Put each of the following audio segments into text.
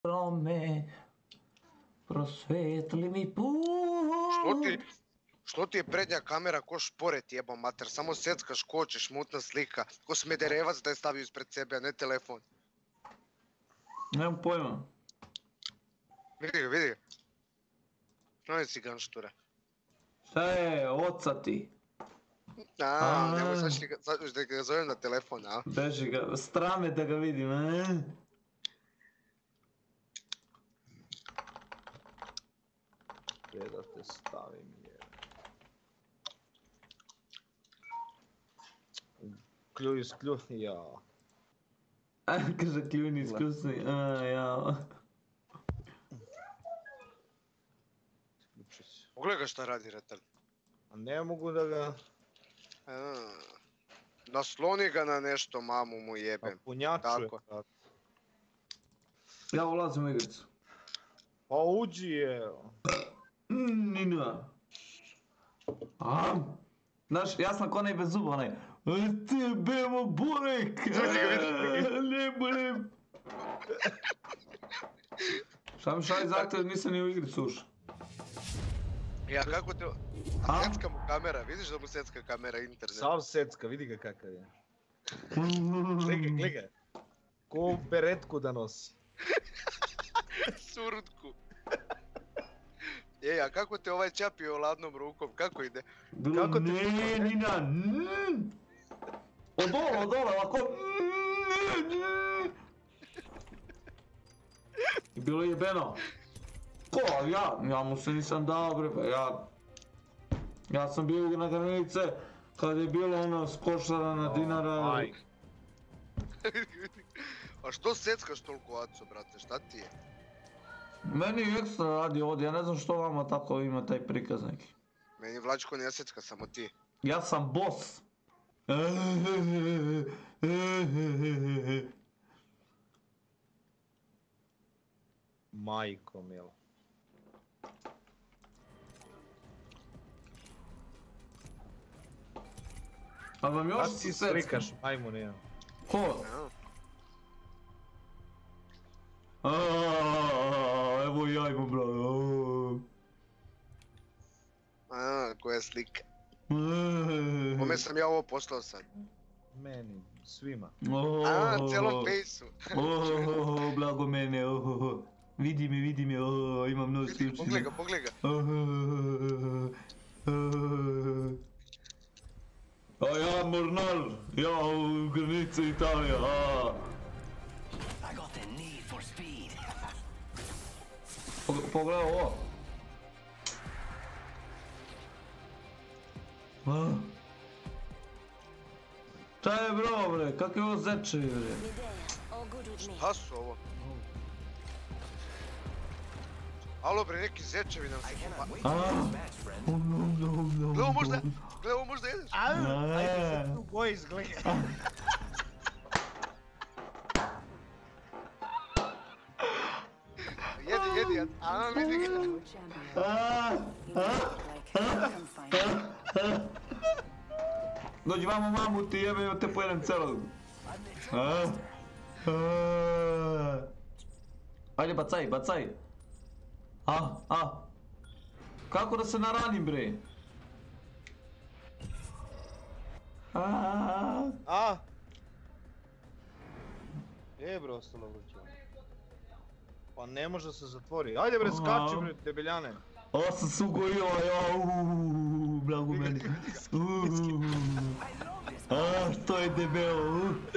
me, prosvetli mi put. Što ti je prednja kamera ko šporet jebom mater, samo seckaš, kočeš, mutna slika, ko Smederevac da je stavio ispred sebe, a ne telefon. Nemam pojma. Vidi ga. No je ciganštura. Šta je, oca ti? Nemoj sad da ga zovem na telefon, a? Beži ga, strame da ga vidim, Gdje da te stavim je. Kljuni, ja. Kaže kljuni iskusni, ja. Pogledaj ga šta radi Retar. A ne mogu da ga... Nasloni ga na nešto, mamu mu jebem. A punjačuje. Ja ulazim u igricu. Pa uđi je. Nina. Znaš, ja sam ko ne bez zuba, onaj. Ti bemo burek! Ne budem! Šta mi šalje zahtjev, nisam ni u igricu ušao. Ja, kako te... A secka mu kamera, vidiš da mu secka kamera internet? Sav secka, vidi ga kakav je. Gledaj. Ko beretku da nosi. Surutku. A kako te ovaj čapio ladnom rukom, kako ide? Bilo ne, Nina, Odole, ovako. I bilo jebeno. Ko, ja mu se nisam dao bre, pa ja sam bio na granice kad je bilo ono skošarana dinara. A što seckaš toliko aco, brate, šta ti je? Meni ekstra radi ovdje, ja ne znam što vama tako ima taj prikaz neki. Meni Vlačko ne secka, samo ti. Ja sam boss. Majko milo. A vam još sad ti slikaš, majmun jedan. Ko? Evo ja imam bravo. Koja slika. Kome sam ja ovo poslao sad? Meni, svima. Cijelom fejsu. Blago mene, vidi me, imam nos ključine. Pogledaj ga. A ja mornar, ja u granice Italija, Pogledaj ovo. Šta je bro bre, kak je ovo zečevi bre? Šta su ovo? Alo bre, neki zečevi nam se Gle ovo možda jedeš. Ajde se tu boji izgleda. Jedi, vidi ga. Dođi vamo mamu ti jebe, te pojedem celog. Ajde bacaj. Kako da se naranim bre? Bro, ostalo vruće. Pa ne može se zatvori. Ajde bre, skači bre, debeljane. Ovo sam se ugojio, blago meni. Što je debelo.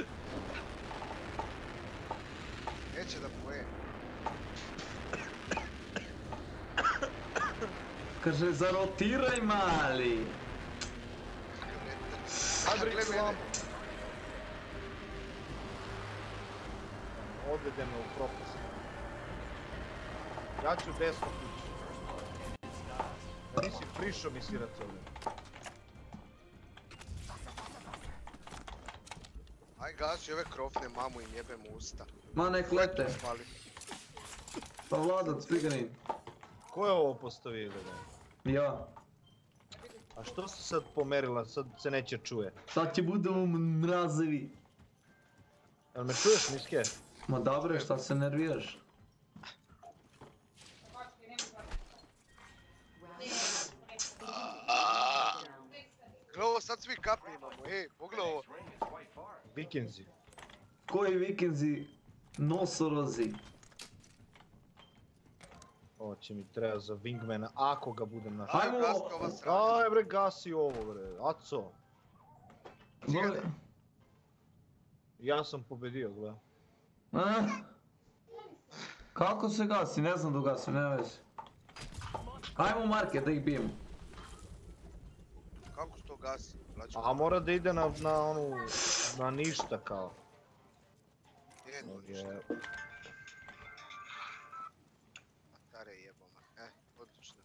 Neće da poje. Kaže, zarotiraj mali. Odvede me u propast. Ja ću desno kući. Da nisi prišao mi sirac ovdje. Aj gasi ove krofne, mamu im jebem usta. Ma nek lete. Pa Vlada, cigani. Ko je ovo postavio da? Ja. A što se sad pomerila, sad se neće čuje? Sad će budemo mrazevi. Jel me čuješ, Miske? Ma dobro, šta se nerviraš? sad svi kapi imamo, ej, pogledaj ovo. Vikinzi. Koji vikinzi nosorozi. Ovo će mi treba za wingmana, ako ga budem našao. Ajmo. Ajmo, gaska ova sranja. Aj bre, gasi ovo bre, Aco. Vole- Ja sam pobedio, gledaj. A? Kako se gasi? Ne znam da gasi, nema veze. Ajmo u market da ih bijemo. Kako se to gasi? Vlačko? A mora da ide na onu, na ništa kao. Jedno ništa. Matare jeboma. Odlično.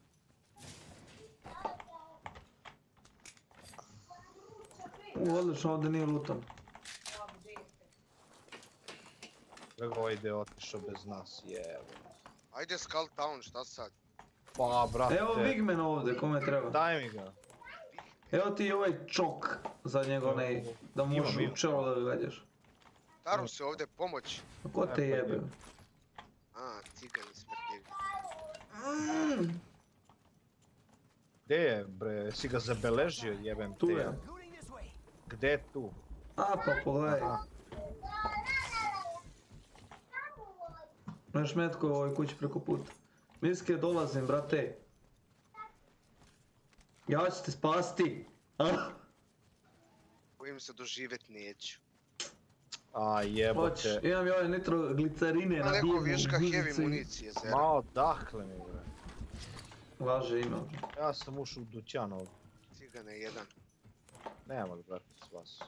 Odlično, ovdje nije lutan. Nego ovaj ide otišao bez nas, jebo. Ajde Skull Town, šta sad? Pa brate, Evo Bigman ovdje, kome treba. daj mi ga. Evo ti ovaj čok za njega onaj, da možeš Imam. u čelo da ga gađaš. Taru se ovdje pomoć. A ko te jebe? A, cigani smrtljivi. Gdje je bre, si ga zabeležio jebem te. Tu je. Gdje je tu? A pa pogledaj. Aha. Znaš metko u ovoj kući preko puta. Miske dolazim, brate. Ja ću te spasti. Bojim se doživjet neću. A Hoć, jebote. imam i ove nitroglicerine Ima na neko divnu viška heavy guzicu. municije, zera. Ma odakle mi bre. Važe imam. Ja sam ušao u dućan ovdje. Cigane jedan. Nema li brate s vas.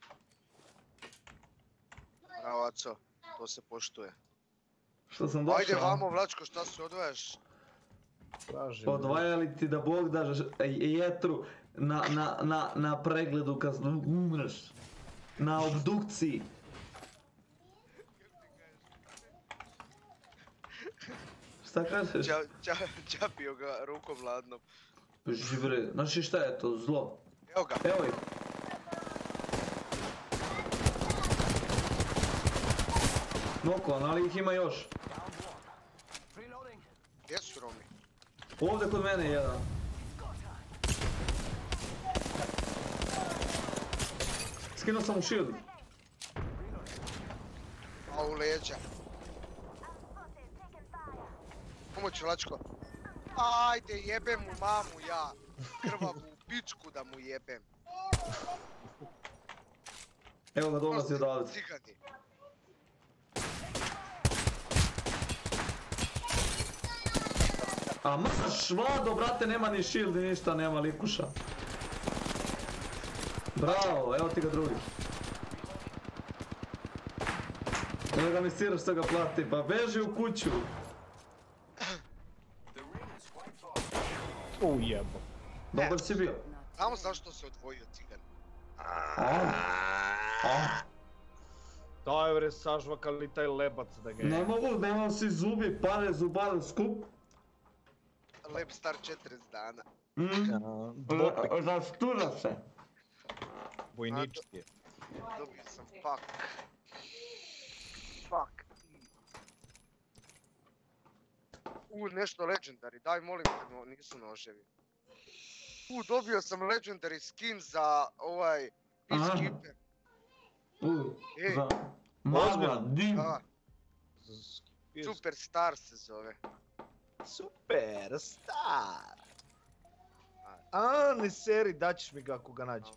Bravo, Aco. To se poštuje. Što sam došao? Ajde vamo, Vlačko, šta se odvajaš? Tražim. Odvajali ti da Bog daš jetru na pregledu kad umreš. Na obdukciji. Šta kažeš? Čapio ga rukom ladnom. Živre, znači šta je to, zlo? Evo ga. Evo ih. Nokovan, ali ih ima još. Gdje su Romi? Ovdje kod mene je jedan. Skinuo sam u shield. A u leđa. Pomoć, Vlačko. Ajde, jebem mu mamu ja. Krvavu pičku da mu jebem. Evo ga dolazi odavde. Cigani. A mrš, Vlado, brate, nema ni shield ni ništa, nema likuša. Bravo, evo ti ga drugi. Evo ga mi siraš što ga plati, pa beži u kuću. Jebo. Dobar si bio. Znamo zašto se odvojio Cigan. Daj bre, sažvakali taj lebac da ga je. Ne mogu, nemam si zubi, pare zubare skup. Lep star 40 dana. Dvopek, Zastura se. vojnički je. Dobio sam fuck. Fuck. Nešto legendary, daj molim te, nisu noževi. Dobio sam legendary skin za ovaj Peacekeeper. Ej. Za magla, dim. Da, Superstar se zove. Superstar! A, ne seri, daćeš mi ga ako ga nađe.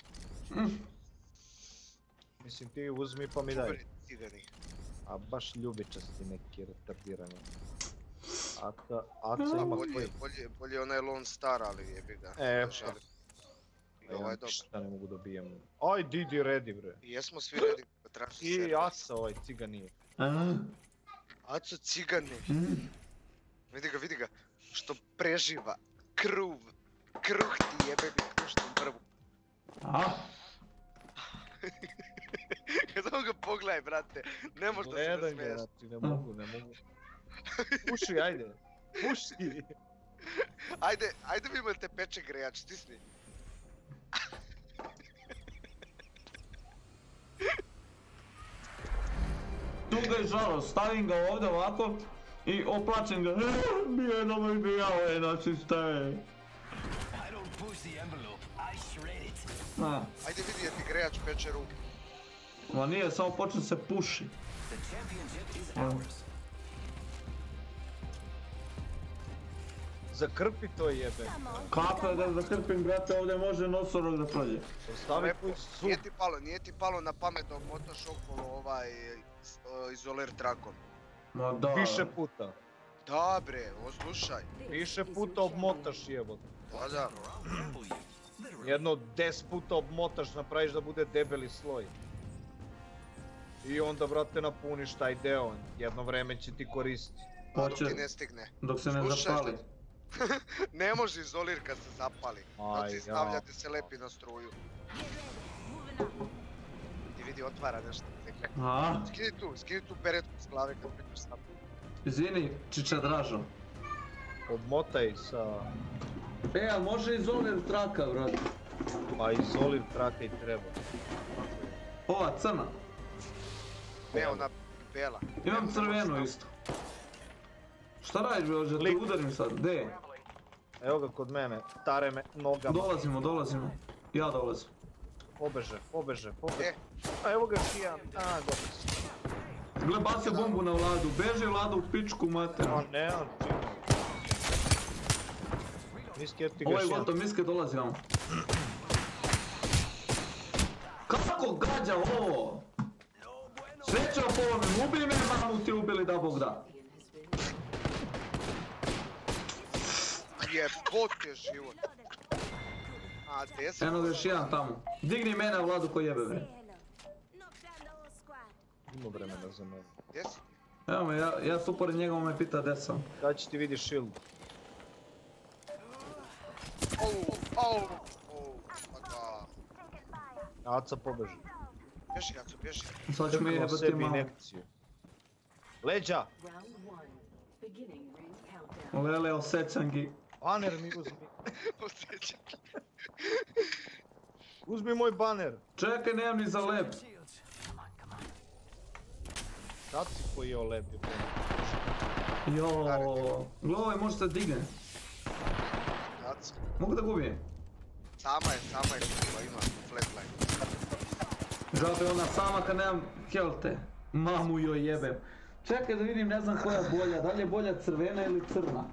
Mislim ti uzmi pa mi daj. Čuveni Cigani. A baš ljubičasti neki retardirani. Aca ima koji... Bolje onaj Lone Star, ali jebi ga. E, Žalim. I Ja ovaj je dobar. ništa ne mogu dobijem. Aj, Didi ready bre. I jesmo svi ready da traži I server. Aca ovaj ciga nije. Aco Cigane. Vidi ga. Što preživa. Kruh ti jebe mi krušnom prvu. Samo ga pogledaj, brate. Ne možda se ne Gledaj ga, smiješ. znači, ne mogu. Puši, ajde. Puši. Ajde vidimo li te peče grejač, stisni. Tuga je žalost, stavim ga ovdje ovako i oplačem ga. Bijeno moj bijao je, znači šta je. Ajde vidi, je ti grejač peče ruku. Ma nije, samo počne se puši. Zakrpi to jebe. Kako da zakrpim, brate, ovdje može nosorog da prođe. Ostavi koji su. Nije ti palo na pamet da motoš okolo izoler trakom. Ma da. Više puta. Da bre, oslušaj. Više puta obmotaš jebot. Da. Jedno 10 puta obmotaš, napraviš da bude debeli sloj. I onda, brate, napuniš taj deo, jedno vreme će ti koristiti. Dok ti ne stigne. Dok se ne Slušaj, zapali. Ne može izolir kad se zapali. Kad se stavljate se lepi na struju. Ti vidi, otvara nešto. A? Skini tu peretku s glave kad pričaš sam. Izvini, čiča Dražo. Obmotaj sa... A može izolir traka, brate. Pa izolir traka i treba. Ova crna. Ne, ona bela. Imam crvenu isto. Šta radiš, bre, hoće te udarim sad, gdje? Evo ga kod mene, tare me nogama. Dolazimo. Ja dolazim. Pobeže. A evo ga Šijan, dobro si. Gle, bacio bombu na Vladu, beži Vladu u pičku mater. A ne, čime. Miske ti ga Ovo je Šijan. gotovo, miske dolazi vam. Kako gađa ovo? Srećo po ovome, ubij me, mamu ti ubili da Bog da. Jebot je život. A, gdje si? Eno ga još jedan tamo. Digni mene, Vladu, ko jebe, bre. Ima vremena za mene. Gdje si? Evo me, ja tu pored njega me pita gdje sam. Kad će ti vidi shield? Pa da. Aca pobeži. Bježi, Jaco, bježi. Sad ću me Trknuo jebati sebi malo. injekciju. Leđa! Lele, osjećam gi. Baner mi uzmi. Osjećam. Uzmi moj baner. Čekaj, nemam ni za lep. Kad si pojeo lep je Joooo. Glovoj, može se digne. Jaco. Mogu da gubijem? Sama je, ima flatline. Žabe ona sama kad nemam helte. Mamu joj jebem. Čekaj da vidim, ne znam koja je bolja. Da li je bolja crvena ili crna?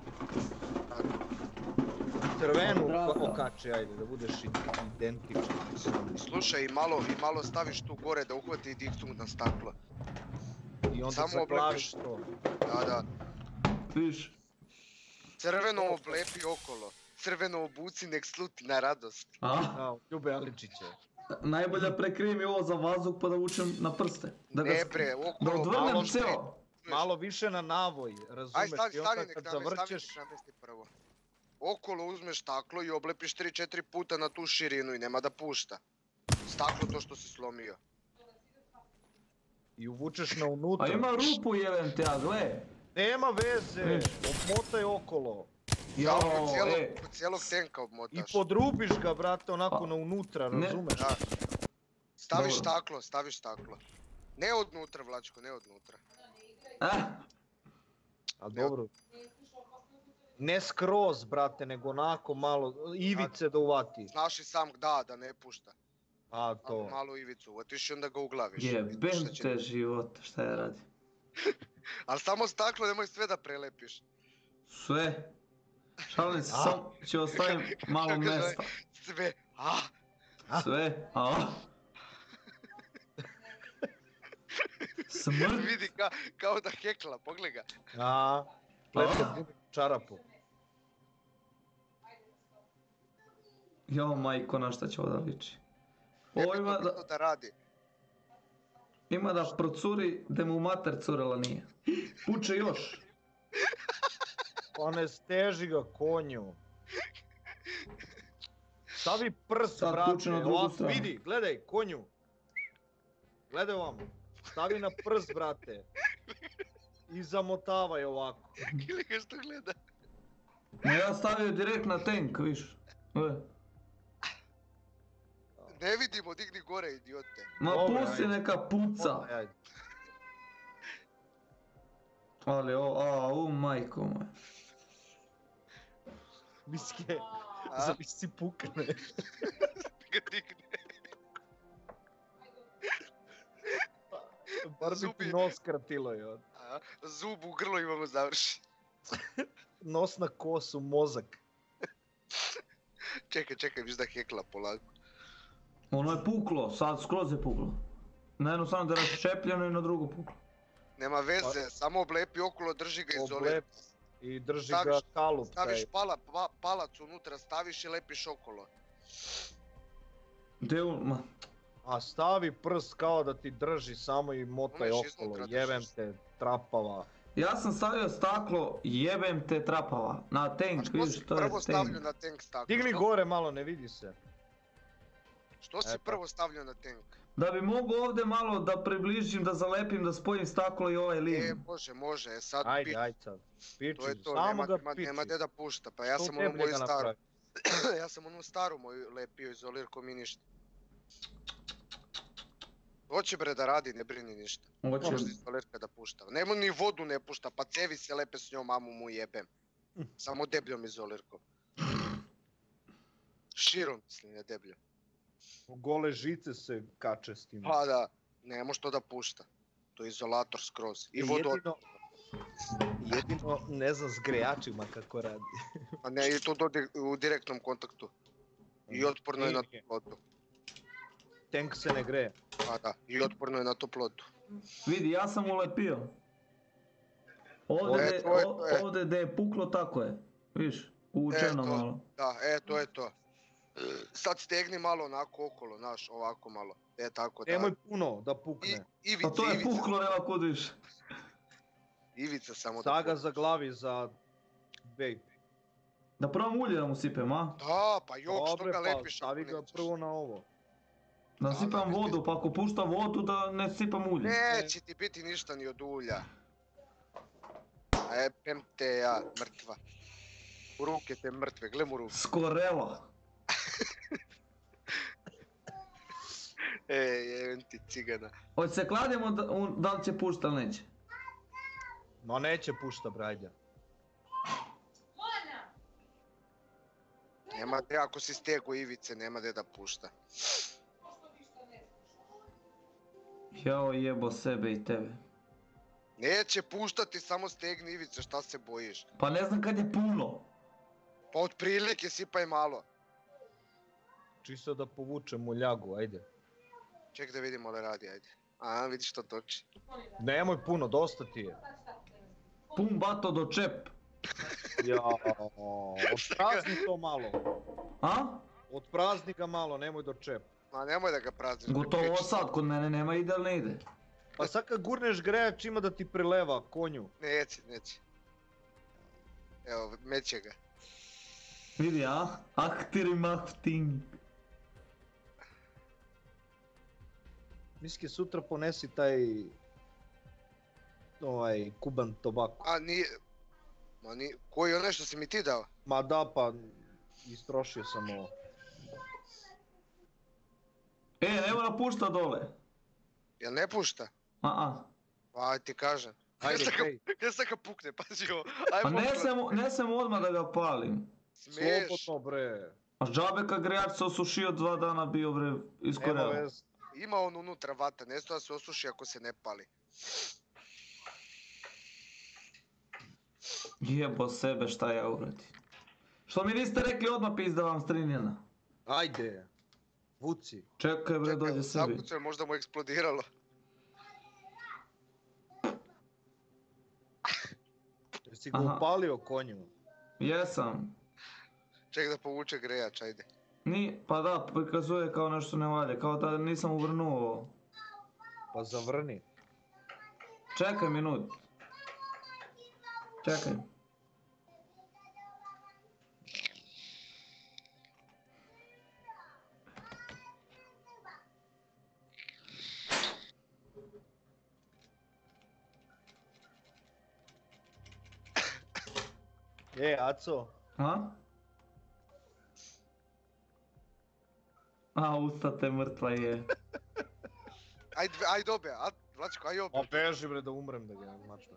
Crvenu Draka. okači, ajde, da budeš identičan. Slušaj, i malo staviš tu gore da uhvati diktu na staklo. I onda Samo zaglaviš to. Da. Viš? Crveno oblepi okolo. Crveno obuci, nek sluti na radost. A? Da, Ljube Aličiće. Najbolje prekrijem mi ovo za vazduh pa da vučem na prste. Ne bre, Da okolo odvrnem malo ceo. Malo više na navoj, Aj, razumeš? I onda stavi kad nek zavrćeš... namesti prvo. Okolo uzmeš staklo i oblepiš 3-4 puta na tu širinu i nema da pušta. Staklo to što si slomio. I uvučeš na unutra. A ima rupu jebem te, a gle. Nema veze, obmotaj okolo. Jao, Kod cijelog tenka I obmotaš. podrubiš ga, brate, onako na unutra, Ne. razumeš? Da. Staviš Dobro. staklo. Ne odnutra, Vlačko, ne odnutra. A dobro. Ne skroz, brate, nego onako malo, ivice da uvati. Znaš i sam da ne pušta. A to. Malo ivicu uvatiš i onda ga uglaviš. Jebem te život, šta ja radim? Ali samo staklo, nemoj sve da prelepiš. Sve. Šalim se, sam ću ostavim malo Kako zove? mjesta. Sve. Sve, Smrt. Vidi kao da hekla, pogledaj ga. A, plete čarapu. Jo, majko, na šta će ovo da liči? Ovo Da radi. ima da procuri da mu mater curela nije. Puče još. Pa ne steži ga konju. Stavi prst, Sad brate, puče na drugu ovako, stranu. vidi, gledaj, konju. Gledaj ovamo. Stavi na prst, brate. I zamotavaj ovako. Ili ga što gleda. No ja stavio direkt na tank, viš. Ne vidimo, digni gore, idiote. Ma Dobro, pusti ajde. neka puca. Ajde. Ali o majko moja. Miske, A? zavisi pukne. Ga digne. Bar bi ti Zubi. nos kratilo je. Zub u grlu imamo završi. Nos na kosu, mozak. Čekaj, viš da hekla polako. Ono je puklo, sad skroz je puklo. Na jednu stranu da je raščepljeno i na drugu puklo. Nema veze, samo oblepi okolo, drži ga izoliraj. Oblep i drži ga kalup. Staviš palac unutra, staviš i lepiš okolo. Gdje ma... A stavi prst kao da ti drži samo i motaj Ono još okolo, iznutra jebem držiš. te, trapava. Ja sam stavio staklo, jebem te trapava, na A tank, što vidiš si to je prvo tank. stavljao na tank staklo? Digni gore malo, ne vidi se. Što si Eto. prvo stavljao na tank? Da bi mogu ovdje malo da približim, da zalepim, da spojim staklo i ovaj lim. Može, sad Ajde sad. Piči, to je to, samo ga nema piči. gdje da pušta, pa ja Što sam onu deblje moju ga staru, napravi? ja sam onu staru moju lepio izolirkom i ništa. Hoće bre da radi, ne brini ništa. Hoće. Možda izolirka da pušta. Nema ni vodu ne pušta, pa cevi se lepe s njom, mamu mu jebem. Samo debljom izolirkom. Širom mislim, ne debljom. Gole žice se kače s tim. Pa da, ne može to da pušta. To je izolator skroz. I vodu, Jedino ne znam s grejačima kako radi. a ne i to u direktnom kontaktu. I otporno je na toplotu. Tank se ne greje. Pa da, i otporno je na toplotu. Vidi, ja sam ulepio. Ovdje gdje je puklo, tako je. Viš, uvučeno malo. Da, to je to. Sad stegni malo onako okolo, znaš, ovako malo. Tako da. Nemoj puno da pukne. Pa to je puklo, nema kud više. Ivica samo Saga da za glavi za vape. Da probam ulje da mu sipem, a? Da, pa jok, što Dobre, ga pa lepiš stavi ako ga nećeš. prvo na ovo. Da sipam vodu, pa ako pušta vodu da ne sipam ulje. Neće ti biti ništa ni od ulja. Pem te ja, mrtva. U ruke te mrtve, gle mu ruke. Skorela. Jevem ti cigana. Hoće se kladimo da li će pušta ili neće? Ma neće pušta, brajde. Nema te, ako si stego Ivice, nema gdje da pušta. Jao jebo sebe i tebe. Neće puštati, samo stegni Ivice, šta se bojiš? Pa ne znam kad je puno. Pa otprilike sipaj malo. Čisto da povučemo ljagu, ajde. Ček da vidimo da radi, ajde. A, vidiš što toči. Nemoj puno, dosta ti je. Pun bato do čep. Jao, otprazni to malo. A? Otprazni ga malo, nemoj do čep. Ma nemoj da ga prazniš. Gotovo sad, kod mene nema ide ili ne ide. Pa sad kad gurneš grejač ima da ti preleva konju. Neće. Evo, meće ga. Vidi, a? Ahtiri mahting. Miski sutra ponesi taj... kuban tobako. A nije... Ma nije... Koji je onaj što si mi ti dao? Ma da, pa... Istrošio sam ovo. Ne mora pušta dole. Jel ne pušta? Pa ti kažem. Ajde, hej. Gdje sad ga pukne, pazi ovo. Pa ne sam odmah da ga palim. Smiješ. Slobodno, bre. A džabe kad grejač se osušio 2 dana bio bre Nema iskoreo. veze. Ima on unutra vata, ne stoja se osuši ako se ne pali. Jebo sebe šta ja uradim. Što mi niste rekli odmah pizda vam strinjena? Ajde. Vuci. Čekaj bre, dođe sebi. Zakucao je, možda mu eksplodiralo. Jesi ga upalio konju? Jesam. Ček da povuče grejač, ajde. Pa da, prikazuje kao nešto ne valja, kao da nisam uvrnuo. Pa zavrni. Čekaj minut. Čekaj. Aco. Usta te mrtva je. Ajde obe, Vlačko, ajde obe. Ma beži bre da umrem da ga mačka.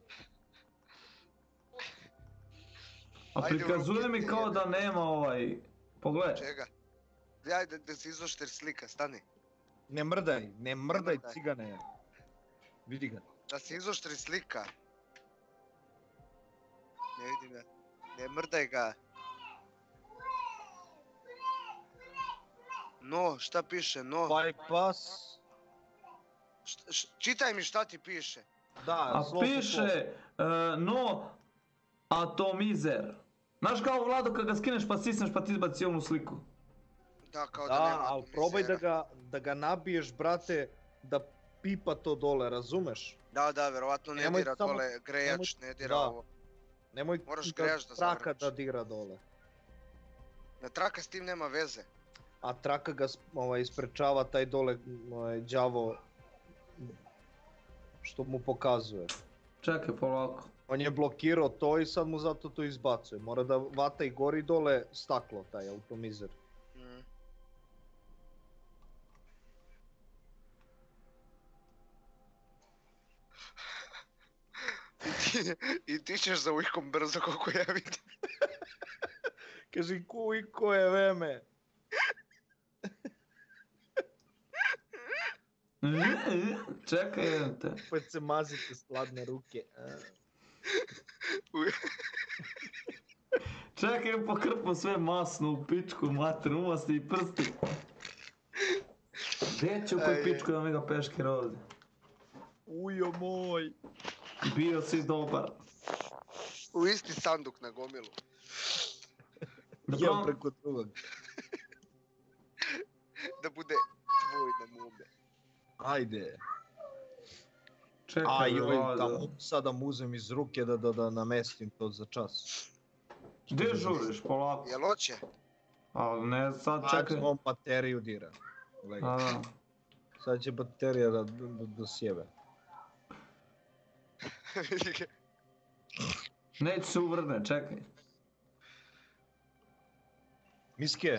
A prikazuje mi kao da nema pogledaj. Čega? Ajde da se izošter slika, stani. Ne mrdaj cigane. Vidi ga. Da se izoštri slika. Ne vidim ga. Ne mrdaj ga. No, šta piše, no? Bypass. Čitaj mi šta ti piše. Da, A slow po slow. piše no atomizer. Znaš kao Vlado kad ga skineš pa stisneš pa ti izbaci onu sliku. Da, kao da Da, nema ali probaj atomizera. da ga nabiješ, brate, da pipa to dole, razumeš? Da, verovatno ne Nemoj dira samo- dole grejač, ne dira da. ovo. Nemoj Moraš grejač da traka zavrneš. da dira dole. Da traka s tim nema veze. A traka ga isprečava taj dole đavo što mu pokazuje. Čekaj polako. On je blokirao to i sad mu zato to izbacuje. Mora da vata i gori dole staklo, taj automizer. Mm. I ti ćeš za ujkom brzo koliko ja vidim. Kaži kuj koje vreme. Čekaj, jedem te. Opet se mazite s hladne ruke. Čekaj, pokrpao sve masno u pičku, mater, umasti i prsti. Gdje će u koju pičku da mi ga peškira ovdje? Ujo moj. Bio si dobar. U isti sanduk na gomilu. Jem preko drugog. Da bude tvoj na mome. Ajde. Čekaj, Ajoj, Vlado. sada mu uzem iz ruke da namestim to za čas. Gdje žuriš, polako? Jel hoće? Ali ne, sad Čekaj. čekaj. On bateriju dira. Gledaj. A, da. Sad će baterija da sjebe. Neće se uvrne, čekaj. Miske,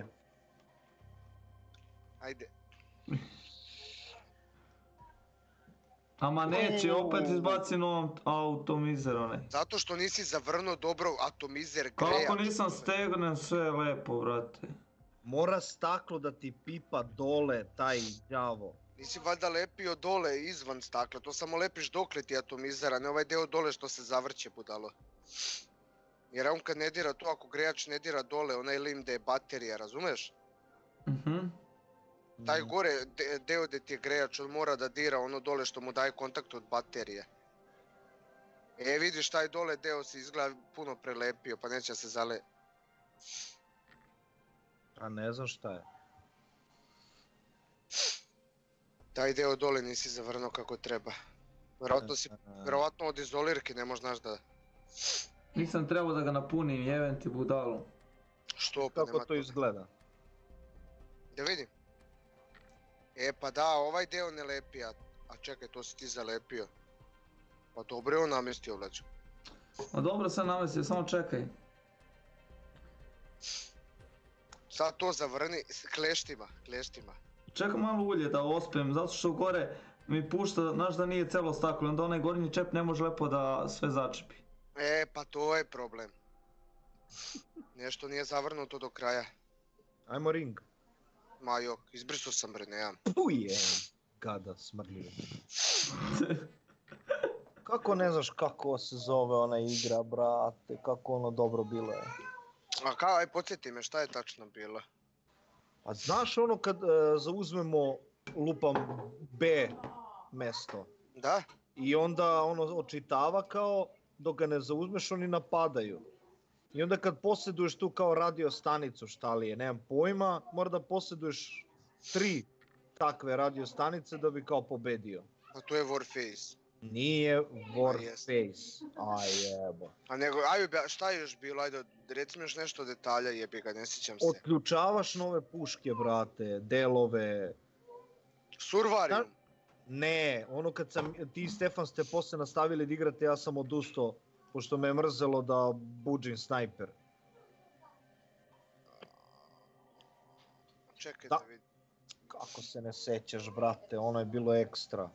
Ajde. Ama neće, opet izbaci novom automizer onaj. Zato što nisi zavrnuo dobro atomizer grejač. Kako nisam stegnen sve lepo, brate. mora staklo da ti pipa dole taj đavo. Nisi valjda lepio dole izvan stakla, to samo lepiš dokle ti atomizera, ne ovaj deo dole što se zavrće budalo. Jer on kad ne dira to, ako grejač ne dira dole, onaj lim da je baterija, razumeš? Taj gore deo gdje ti je grejač, on mora da dira ono dole što mu daje kontakt od baterije. E vidiš, taj dole deo se izgleda puno prelepio, pa neće se zale... A ne znam šta je. Taj deo dole nisi zavrnuo kako treba. Verovatno od izolirke ne možeš znaš da... Nisam trebao da ga napunim, jebem ti budalu. Što pa nema Kako to izgleda? Da vidim. E pa da, ovaj deo ne lepi, a čekaj, to si ti zalepio. Pa dobro je on namestio, vlađo. Ma dobro sam namestio, samo čekaj. Sad to zavrni s kleštima. Čekaj malo ulje da ospijem, zato što gore mi pušta, znaš da nije celo staklo, onda onaj gornji čep ne može lepo da sve začepi. E pa to je problem. Nešto nije zavrnuto do kraja. Ajmo ring. Ma jok, izbrisao sam bre, nemam. Puje, gada smrljivo. Kako ne znaš kako se zove ona igra, brate, kako ono dobro bilo je. A kao, aj podsjeti me, šta je tačno bilo? A znaš ono kad zauzmemo, lupam, B mesto Da? i onda ono očitava kao, dok ga ne zauzmeš oni napadaju. I onda kad posjeduješ tu kao radio stanicu, šta li je, nemam pojma, mora da posjeduješ 3 takve radio stanice da bi kao pobedio. Pa to je Warface. Nije Warface. Aj jebo. A nego, šta je još bilo, ajde, reci mi još nešto detalja, jebi ga, ne sjećam se. Otključavaš nove puške, brate, delove. Survarium. Ne, ono kad ti i Stefan ste posle nastavili da igrate, ja sam odustao, pošto me je mrzelo da buđim snajper. Čekaj Da. da vidim. Kako se ne sećaš, brate, ono je bilo ekstra.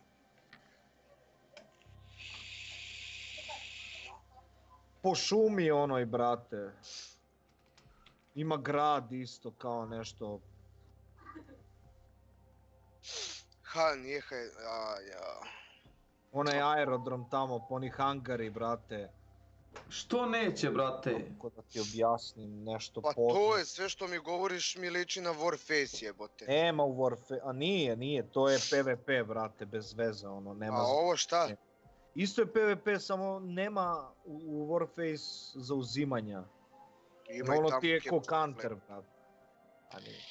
Po šumi onoj, brate. Ima grad isto kao nešto. Ha, nije ja. Onaj aerodrom tamo, pa oni hangari, brate. Što neće, brate? Kako da ti objasnim nešto Pa to je sve što mi govoriš mi liči na Warface jebote. Nema u Warface, a nije, to je PvP, brate, bez veze, ono, nema... A ovo šta? Isto je PvP, samo nema u Warface zauzimanja. Ima i Ono tamo ti je capture ko counter, flag. brate. A nije.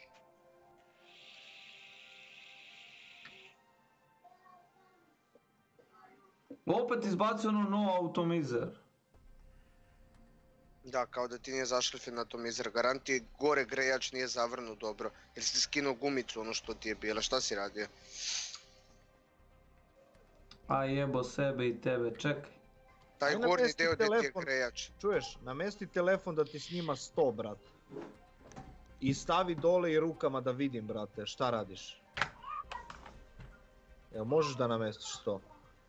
Opet izbacio ono no automizer. Da, kao da ti nije zašlifen na tom izra. Garanti gore grejač nije zavrnut dobro. Jer si skinuo gumicu ono što ti je bila. Šta si radio? A jebo sebe i tebe, čekaj. Taj Aj, gornji namesti deo gdje ti je telefon. grejač. Čuješ, namesti telefon da ti snima 100, brate. I stavi dole i rukama da vidim, brate, šta radiš. Jel možeš da namestiš 100?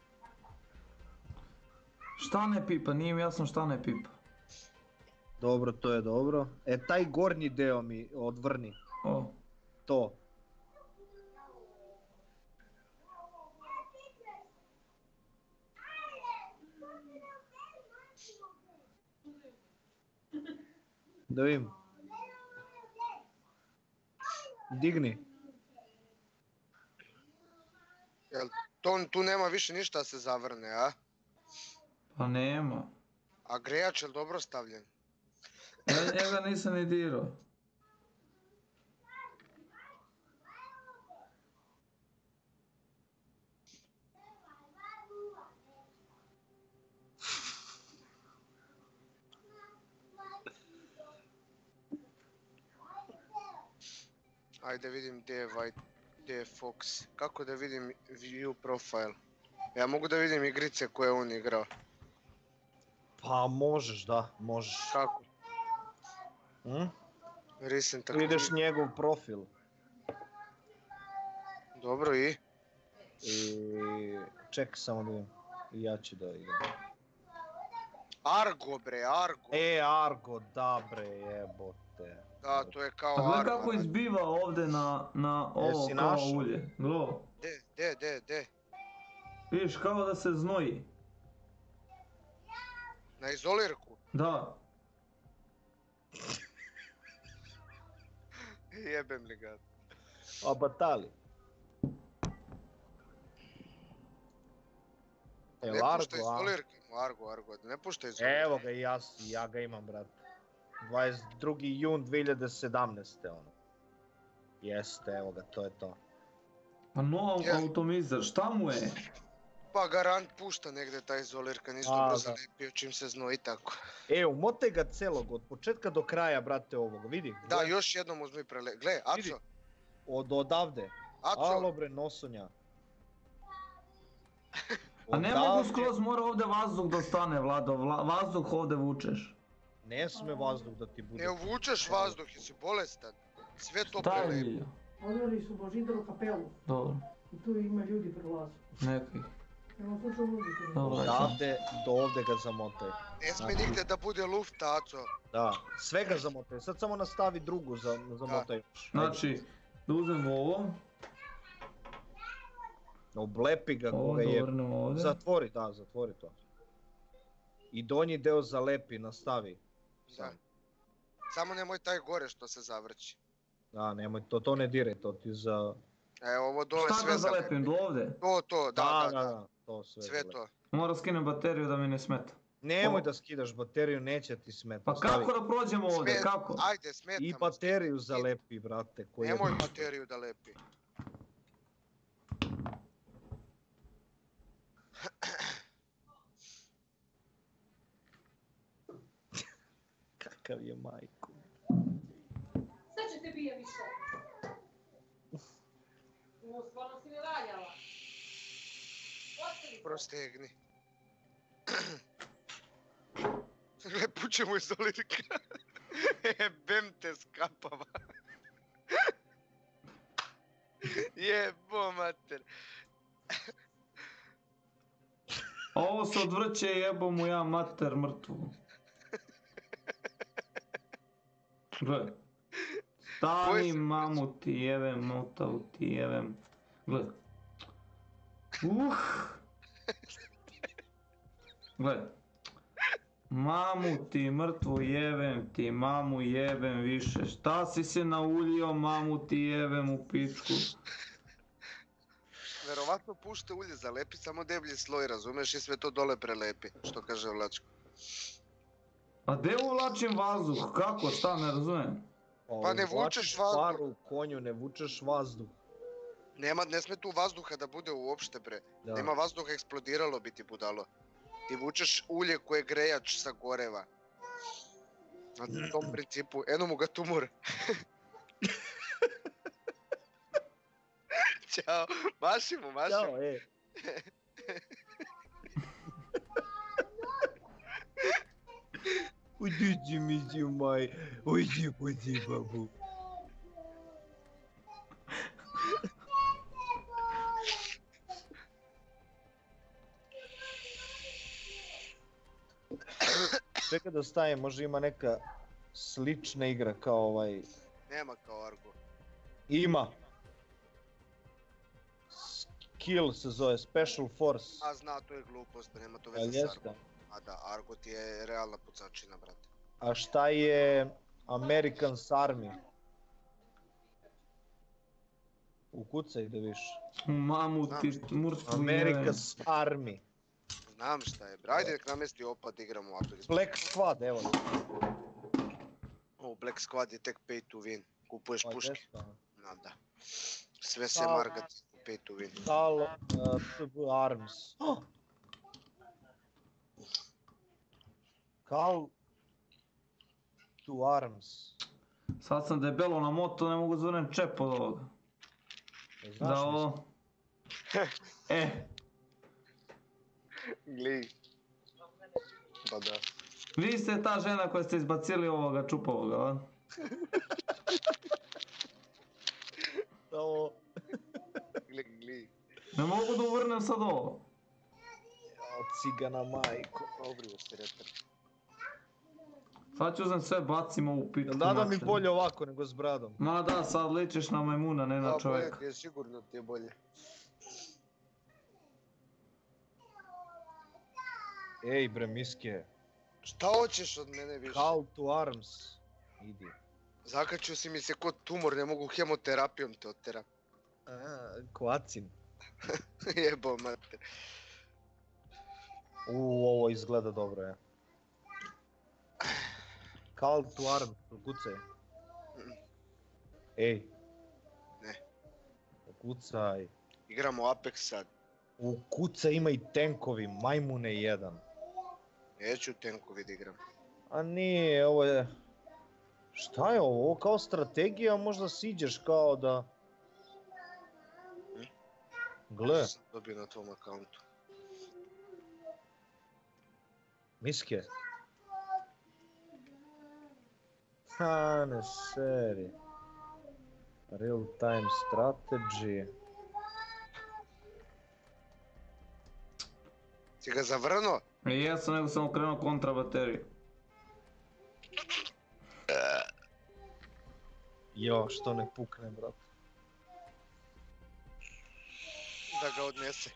Šta ne pipa, nije mi jasno šta ne pipa. Dobro, to je dobro. Taj gornji deo mi odvrni. O, To. Da vidim. Digni. Jel, tu nema više ništa da se zavrne, a? pa nema. A grejač je li dobro stavljen? Ja ga nisam ni dirao. Ajde vidim gdje je White, gdje je Fox. Kako da vidim view profile? Ja mogu da vidim igrice koje on igrao. Pa možeš, da, možeš. Kako? Hm? Recent Ideš activity. njegov profil. Dobro i? I... Čekaj samo da vidim. I ja ću da igram. Argo bre, Argo. Argo, da bre, jebote. Da, to je A kao gledaj Argo. kako izbiva ovdje na ovo Jesi kao našao? ulje. Glo, De? vidiš kao da se znoji. Na izolirku? Da. Jebem li ga. A batali. Ne Largo, pušta izolirke. Argo, ne pušta izolirke. Evo ga, ja ga imam, brate. 22. jun 2017. ono. Jeste, evo ga, to je to. Pa no Ja. automizer, šta mu je? Pa garant pušta negdje ta izolirka, nisi A, dobro da. zalepio čim se znoji tako. Umotaj ga celog, od početka do kraja, brate, ovog, vidi. Da, još jednom uzmi prele... Gle, Vidi. Aco, Od odavde. Aco, Alo bre, nosonja. A ne Odavde. mogu skroz, mora ovdje vazduh da stane, Vlado, vazduh ovdje vučeš. Ne sme vazduh da ti bude. ne uvučeš vazduh, jesi bolestan. Sve to Šta je prelepi. Ljiljo? Odveli su Božidaru kapelu Dobro, i tu ima ljudi prolaze. neki. Evo slušao muziku. Dobro. Odavde do ovde ga zamotaj. Ne sme nigde da bude lufta, Aco. Da, sve ga zamotaj. Sad samo nastavi drugu zamotaj još. Znači, da uzmemo ovo, Oblepi ga ovo koga da je. vrnemo ovdje. Zatvori, da, zatvori to. I donji deo zalepi, nastavi. Da. Samo nemoj taj gore što se zavrći. Da, nemoj, to ne diraj, to ti za... Evo ovo dole Šta sve da zalepim, do ovdje? To, da. to sve. Sve zalepi. to. Mora skinem bateriju da mi ne smeta. Nemoj O. da skidaš bateriju, neće ti smeta. Pa stavi. kako da prođemo ovdje, Smet- kako? Ajde, smeta I me. bateriju zalepi, brate. Koji je- Nemoj bateriju da lepi. Kakav je majko. Sad će te bije više. No, stvarno si ne valjala. Ostavi. Prostegni. Gle, pućemo izolirka. Jebem te skapava. Jebo mater. A ovo se odvrće jebo mu ja mater mrtvu. Gle. Stani Koje se mamu ti jevem, motavu ti jevem. Gle. Gle. Mamu ti mrtvu jebem ti, mamu jebem više. Šta si se nauljio, mamu ti jebem u pičku. Verovatno pušte ulje zalepi samo deblji sloj, razumeš, i sve to dole prelepi, što kaže Vlačko. A gdje uvlačim vazduh? Kako? Šta? Ne razumijem. Pa ne vučeš vazduh. Paru u konju, ne vučeš vazduh. Ne sme tu vazduha da bude uopšte, bre. Da. Nema vazduha, eksplodiralo bi ti budalo. Ti vučeš ulje koje je grejač sa goreva. Na tom principu, eno mu ga tumor. Ćao, maši mu. Ćao, ej. Uđi mi maj, uđi babu. Čekaj da stavim, možda ima neka slična igra kao ovaj... Nema kao Argo. Ima. Skill se zove, Special Force. A zna, to je glupost, nema to Jel veze s jeste? Argo. A da, Argo ti je realna pucačina, brate. A šta je American's Army? Ukucaj da viš. Mamu ti mrtvu jebem. America's Army. Znam šta je, bre. Ajde nek namesti opad, igramo Apex. Black Squad, evo. O, Black Squad je tek pay to win. Kupuješ Pa puške. desno. Da. Sve se Al- margati pay to win. Call TB Arms. Call to Arms. Sad sam debelo na moto, ne mogu zvrnem čep od ovoga. Ne Da znaš li? ovo... Gli. Pa da. Vi ste ta žena koja ste izbacili ovoga čupovoga, a? Ovo... Gli. Ne mogu da uvrnem sad ovo. Jao, cigana majko. Dobri si reper. Sad ću uzem sve, bacim ovu pičku. Da mi materinu. bolje ovako nego s bradom. Ma da, sad ličiš na majmuna, ne na Da, bolje čovjeka. ti je, sigurno ti je bolje. Ej bre, miske. Šta hoćeš od mene više? Call to Arms. Idi. Zakačio si mi se kod tumor, ne mogu hemoterapijom te oteram. Kvacin. Jebo mater. Ovo izgleda dobro, je. Call to Arms, ukucaj. Ej. Ne. Ukucaj. Igramo Apex sad. Ukucaj, ima i tenkovi, majmune jedan. Neću tenkovi da igram. A nije, ovo je... Šta je ovo? Ovo kao strategija, možda siđeš kao da... Gle, Sam dobio na tvom akauntu. miske. Ha, ne seri. Real time strategy. Si ga zavrnuo? Jesam, nego sam okrenuo kontra bateriju. Jo, što ne pukne, brat. Da ga odnese.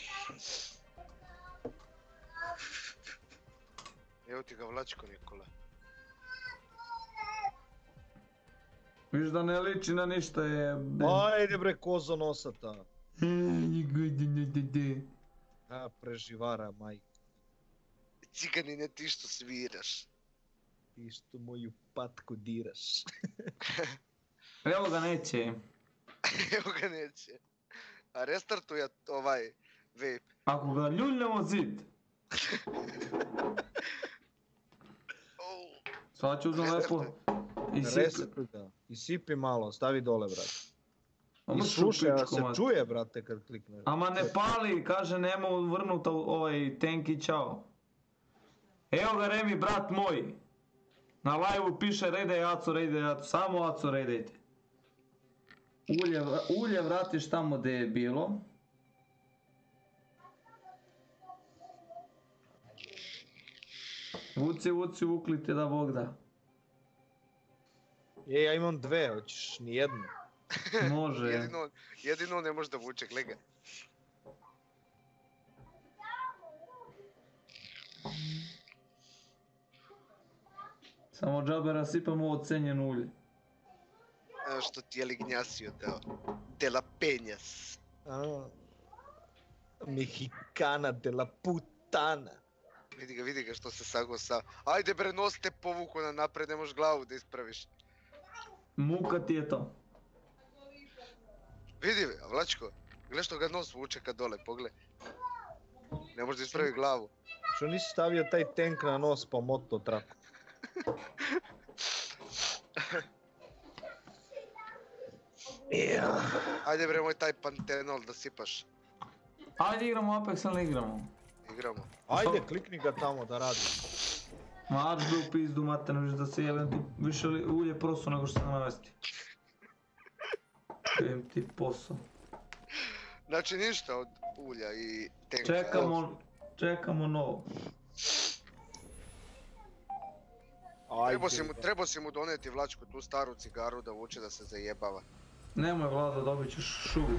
Evo ti ga Vlačko, Nikola. Viš da ne liči na ništa je... Ajde bre, kozo nosata. A, preživara, majko. Ciganine, ti što sviraš. Ti što moju patku diraš. Evo ga neće. Evo ga neće. A restartuja ovaj vape. Ako ga ljuljnemo zid. Sad ću uzem lepo. I Resetuj ga. I sipi malo, stavi dole, brate. I Ama slušaj, a pičku se mat. čuje, brate, kad klikneš. Ama ne pali, kaže nema vrnuta ovaj tenki, čao. Evo ga Remi, brat moj. Na live-u piše redaj Aco, samo Aco redajte. Ulje vratiš tamo gdje je bilo. Vuci, uklite da Bog da. Ja imam dve, hoćeš nijednu. Može. Jedino on ne može da vuče, gledaj ga. Samo džabe rasipamo ovo cenjeno ulje. Evo što ti je lignjasio, Teo. De la Peñas. Mexicana de la putana. Vidi ga što se sago sa... Ajde bre, nos te povuku na napred, ne možeš glavu da ispraviš. Muka ti je to. Vidi, Vlačko, gledaj što ga nos vuče kad dole, pogledaj. Ne možeš da ispravi glavu. Što nisi stavio taj tank na nos pa moto traku? Ajde bre, moj taj pantenol da sipaš. Ajde igramo Apex, ali ne igramo. Igramo. Ajde, klikni ga tamo da radi. Marš bi u pizdu mater, viš da se jebem ti više ulje prosu nego što se navesti. Jem ti posao. Znači ništa od ulja i tenka. Čekamo novo. Trebao si mu doneti, Vlačko, tu staru cigaru da vuče da se zajebava. Nemoj Vlado, dobit ćeš šugu.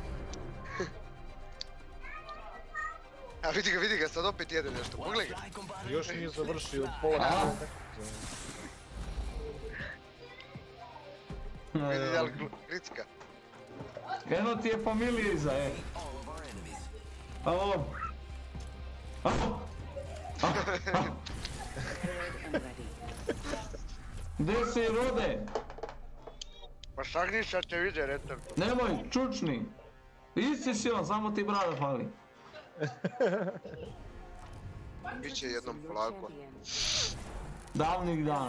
A vidi ga, sad opet jede nešto, pogledaj ga. Još nije završio od pola sata. Vidi da li kritika. Eno ti je familija iza, Alo. Gdje si Rode? Pa šagni sad te vide, retar. Nemoj, čučni. Isti si on, samo ti brada fali. Biće jednom polako. Davnih dana.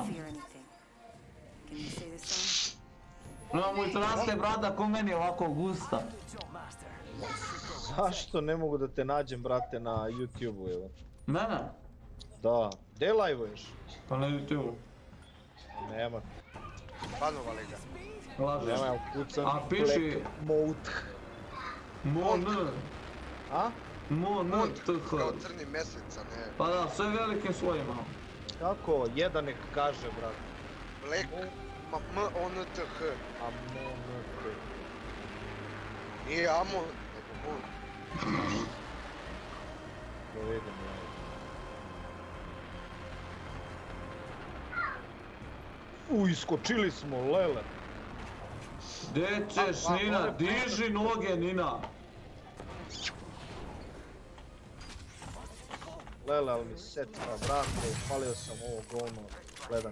No, moj traste brada ko meni ovako gusta. Zašto ne mogu da te nađem, brate, na YouTube-u, evo? Mene? Da. Gdje live-uješ? Pa na YouTube. Nema. Banovali ga. Lažeš. Nema, ja kucam A piši... Mode. Mon. A? Mon, Kao crni mesec, a ne... Pa da, sve velikim svojima. Kako? Jedan nek kaže, brate. Black, M-O-N-T-H. Amonete. Nije Amon, nego Mon. Da vidim, ja. Iskočili smo, lele. Gdje ćeš, Nina? Diži noge, Nina. Lele, ali mi secka, brate, upalio sam ovo govno, gledam.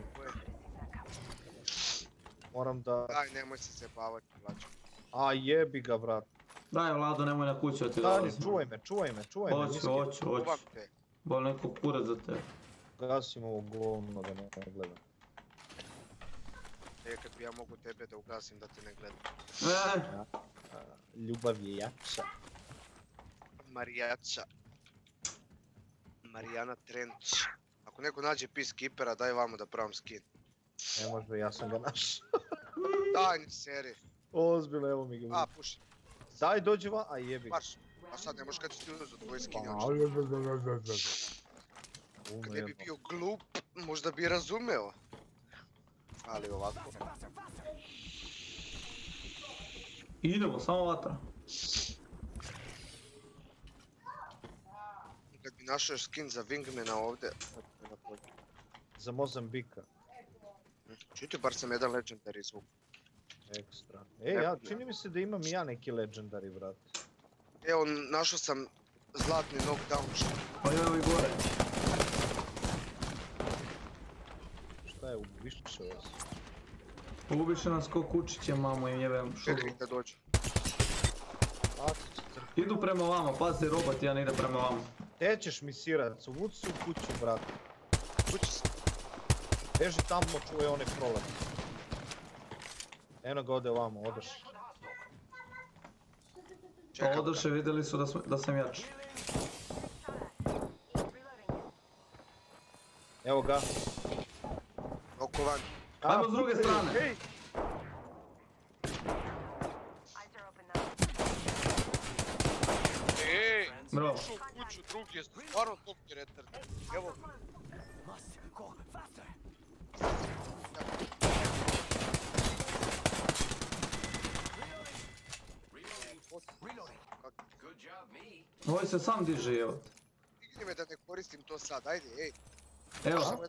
Moram da... Daj, nemoj se zebavati, Vlačko. A jebi ga, brate. Daj Vlado, nemoj na kuću da ti Stani, dolazim. čuvaj me. Hoću. Uvam te. Bol neko kurac za tebe. Gasim ovo govno da ne gledam. Kad bi ja mogu tebe da ugasim da te ne gledam. Ljubav je jača. Marijana Trenč. Ako neko nađe Peacekeepera, daj vamo da pravam skin. Ne može, ja sam ga našao. Daj, ni seri. Ozbiljno, evo mi ga. A, puši. Daj, dođi va, a jebi ga. Marš. A sad ne možeš kad ti uzu tvoj skin. Kad ne bi bio glup, možda bi razumeo. Ali ovako. Idemo, samo vatra. Kad bi našao skin za Wingmana ovdje. Za Mozambika. Čuti, bar sam jedan legendary zvuk. Ekstra. Ja, čini mi se da imam i ja neki legendary, brate. Evo, našao sam zlatni knockdown shot. Pa evo i gore. Šta je, više vas? Ubiše nas ko kučiće, mamo i jebem šugu. Čekaj da dođu. Idu prema vama, pazi robot, ja ne ide prema vama. Te ćeš mi sirac, uvuci se u kuću, brate. Kući sam. Beži tamo, čuje one prolaz. Eno ga ode ovamo, odoš. Pa odoše, vidjeli su da sam jač. Evo ga. Oko van. Ajmo s druge strane. Hej! Ej! Bravo. Ušao u kuću, drugi je stvarno topki retard. Evo. Ovo se sam diže, evo. Digni me da ne koristim to sad, ajde, ej. Evo,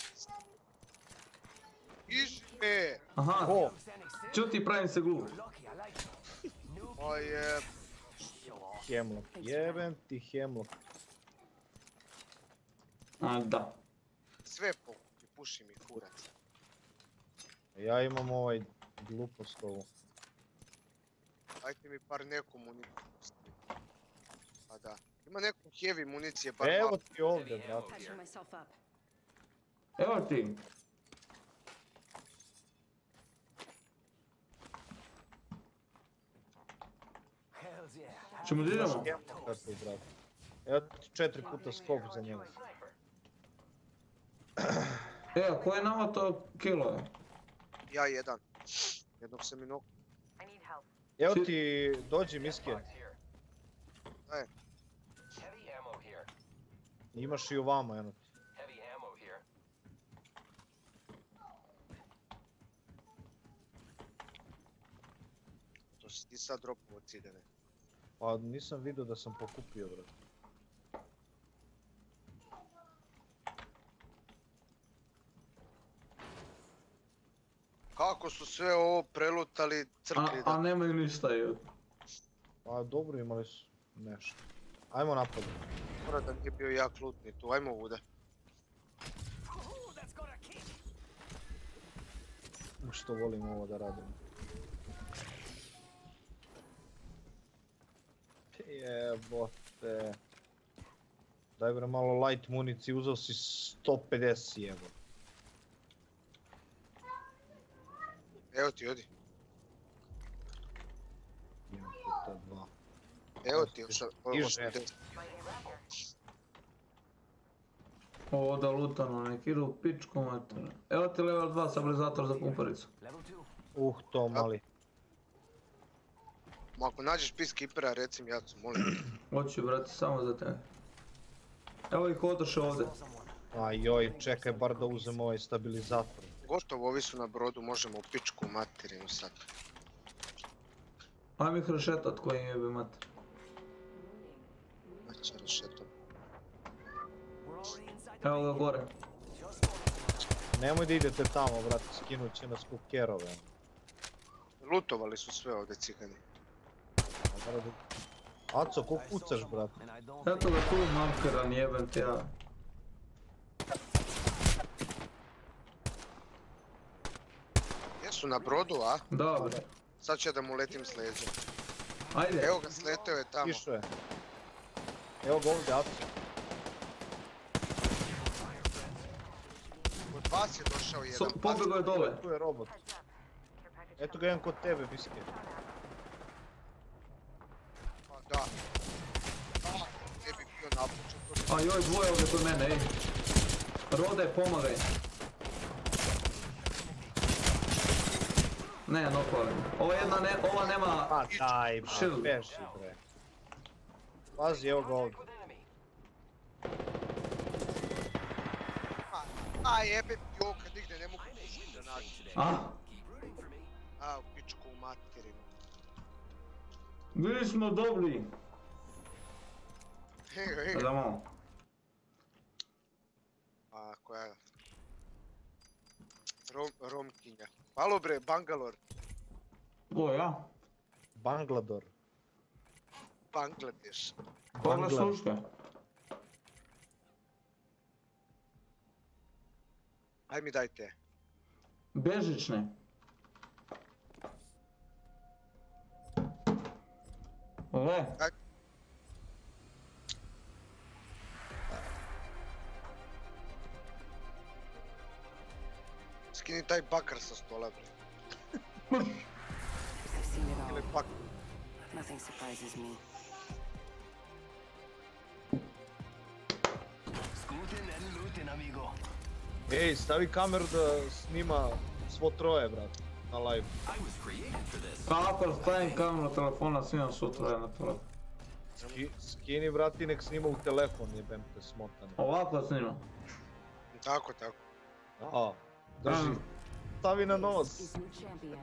Išme! aha, O, čuti, pravim se glup. O je... Hemlock. Jebem ti Hemlock. A, da. Sve pokupi, puši mi kurac. Ja imam ovaj glupost ovu. Dajte mi par neku municiju. Pa da. Ima neku heavy municije, bar Evo malo. ti ovdje, brate. Patching myself up. Evo ti. Čemu da idemo? Hemlocka tu, brate. Evo ti 4 puta skop za njega. Evo, ko je nama to kilo? Ja jedan. Jednog sam i nok. Evo ti, dođi miske. Daj. Imaš i u vama, eno ti. To si ti sad dropovo cidene. Pa nisam vidio da sam pokupio, brate. Kako su sve ovo prelutali crkli A da... nemaju ništa, jel? Pa dobro, imali su nešto. Ajmo napad. Mora da nije bio jak lutni tu, ajmo vude. Što volim ovo da radim. Jebote. Daj bre malo light munici, uzeo si 150 jebo. Evo ti, odi. 1x2. Evo ti, I 80. Ovo da lutano, nek idu u pičku materinu. Evo ti level 2 stabilizator za pumpericu. To mali. Ma ako nađeš pis kipera, reci mi, ja ću, molim. Hoću, brate, samo za tebe. Evo ih odoše ovdje. Ajoj, čekaj bar da uzem ovaj stabilizator. Gotovo, ovi su na brodu, možemo u pičku materinu sad. Ajmo ih rešetat koji im jebe mater. Znači, rešetom. Evo ga gore. Nemoj da idete tamo, brate, skinut će nas ku kerove. Lutovali su sve ovdje cigani. Aco, ko pucaš, brate? Eto ga tu mamkeran jebem te ja. Jesu na brodu, a? Da, bre. Sad će da mu letim s leđa. Ajde. Evo ga, sleteo je tamo. Išao je. Evo ga ovdje, Aco. Od vas je došao jedan. Pobjego je dole. Tu je robot. Eto ga jedan kod tebe, Biske. Pa da. A, ne bi bio napučen. A joj, dvoje ovdje kod mene, ej. Rode, pomagaj. Ne, nokvali. Ova jedna ne, ova nema... Pa daj, Shield. beži, bre. Pazi, evo ga ovdje. A jebe ti ovo kad nigde ne mogu pušiti da nađu. A, u pičku u materinu. Bili smo dobri. Evo. Da malo. A, koja... Romkinja. Malo bre, Bangalore. Ko ja? Banglador. Bangladeš. Koga sluške? Aj mi dajte. Bežične. Le. Skini taj bakar sa stola bre. I've seen it Ili all. pak. Nothing surprises me. Ej, stavi kameru da snima svo troje, brate. Na live. Kako stavim kameru telefona, snimam sutra na telefon. Skini, brati, nek snima u telefon, jebem te smotano. Ovako snimam. Tako, tako. Aha, drži. Stavi na nos. Is new champion.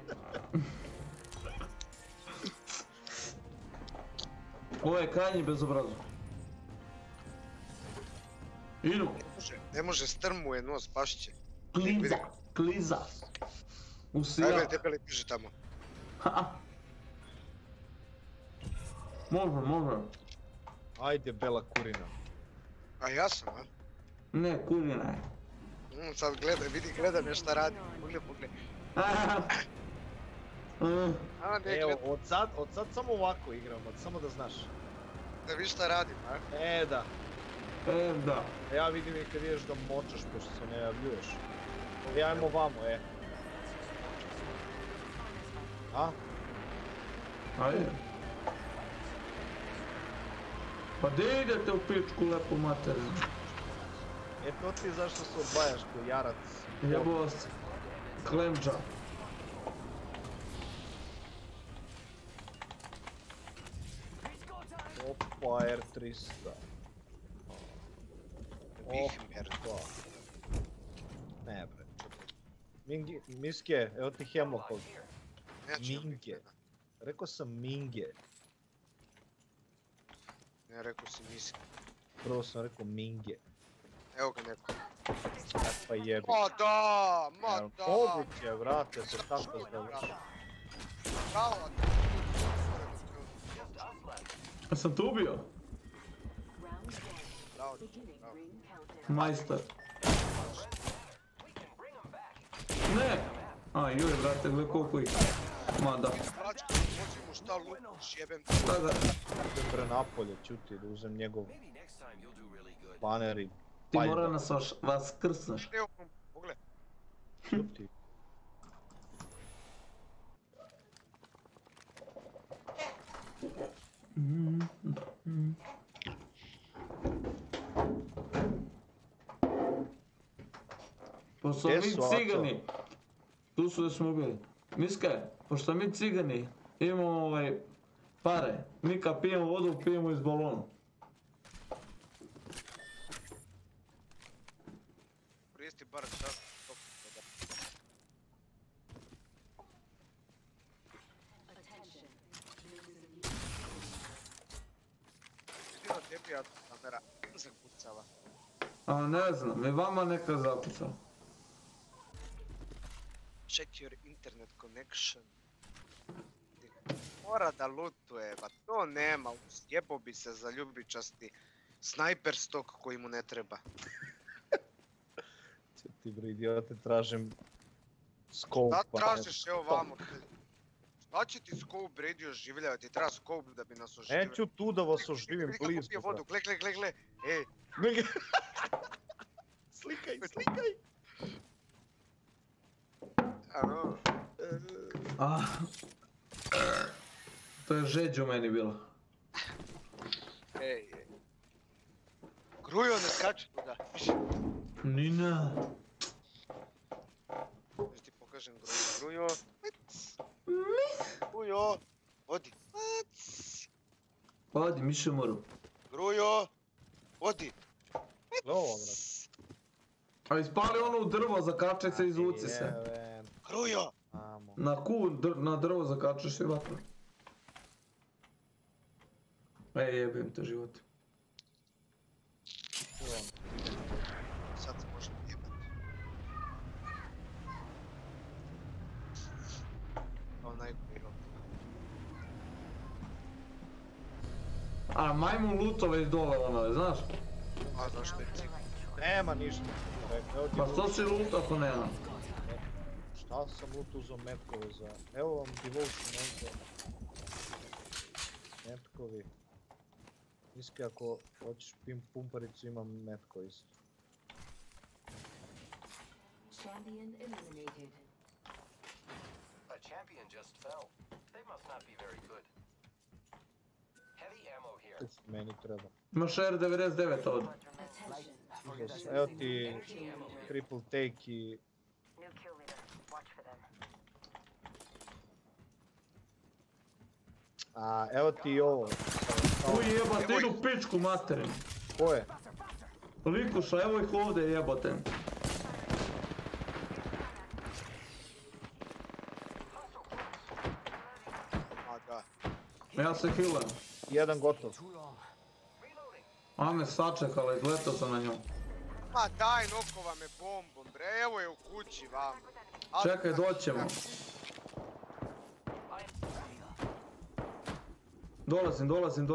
Ovo je krajnji bezobrazno. Idu. Ne može, strmuje nos, pašće. Kliza, kliza. Ajme, Usija. debeli piže tamo. Ha. Može. Ajde, bela kurina. A ja sam, a? Ne, kurina je. Sad gledaj, vidi, gledam je šta radi. Pogled. A, ne, Evo, gledaj, od sad samo ovako igramo, samo da znaš. da vidiš šta radim, a? Da. Da. Ja vidim i kad ideš da močaš, pošto se ne javljuješ. Ajmo vamo, A? Ajde. Pa gdje idete u pičku lepu materinu? To ti zašto se odvajaš ko jarac. Jebo se. Klemđa. Opa, R300. Wihmer. Opa. Ne bre. Miske, evo ti hemlock od Minge. Rekao sam Minge. Ne, rekao si miski. Prvo sam rekao Minge. Evo ga neko. Pa jebi. Ma da! Moguće, vrate se tako završi. Bravo! Ja sam te ubio? Bravo. Majstor. Ne! A, joj, brate, gle koliko ih. Ma da. Bračko, možemo šta lupiš, jebem ti. Šta ga? Idem bre napolje, čuti, da uzem njegov baner i Ti mora nas vas krsneš. Evo, pogledaj. čuti. Pošto Gdje mi su, Aco? cigani, tu su da smo bili. Miska, pošto mi cigani imamo pare, mi kad pijemo vodu, pijemo iz balona. Koristi bar čas. Jedino tebi ja kamera zakucala. A ne znam, i vama neka zapucala. Check your internet connection. Mora da lutuje, ba to nema, jebo bi se za ljubičasti snajper stok koji mu ne treba. Čuti bre idiote, tražim scope. Da tražiš, evo vamo. Šta će ti scope bre, oživljava, ti treba scope da bi nas oživljava. Neću tu da vas oživim, Gle kako please. pije vodu, gle, ej. Slikaj. Ano. To je žeđ u meni bilo. Ej. Grujo ne skače tuda. Nina. Da ti pokažem Grujo. Grujo. Vodi. Odi, miše moru. Grujo. Vodi. Ovo, brate. A ispali ono u drvo, zakačaj se i izvuci se. Jevem, Grujo. amo. Na drvo zakačaš i vatru. Jebem te život. Sad se možemo jebati. Kao najgori rok. A majmun lutove iz dole ono, znaš? A zašto je cik? Nema ništa. Evo ti Pa što si luta ako nema? Šta sam lutu za metkove za... Evo vam devotion ovdje. Metkovi. Iski ako hoćeš pumparicu imam metko isto. Champion eliminated. A champion just fell. They must not be very good. Heavy ammo here. Uf, meni treba. Imaš R99 ovdje. Attention. Evo ti triple take i... New kill leader. Watch for them. A, evo ti i ovo. Uj jebate, idu pičku materin. Ko je? Likuša, evo ih ovdje jebate. A da. Ja se healam. Jedan gotov. A me sačekala, izletao sam na nju. Ma daj, nokova me bombom, bre, evo je u kući vam. Čekaj, doćemo. Dolazim.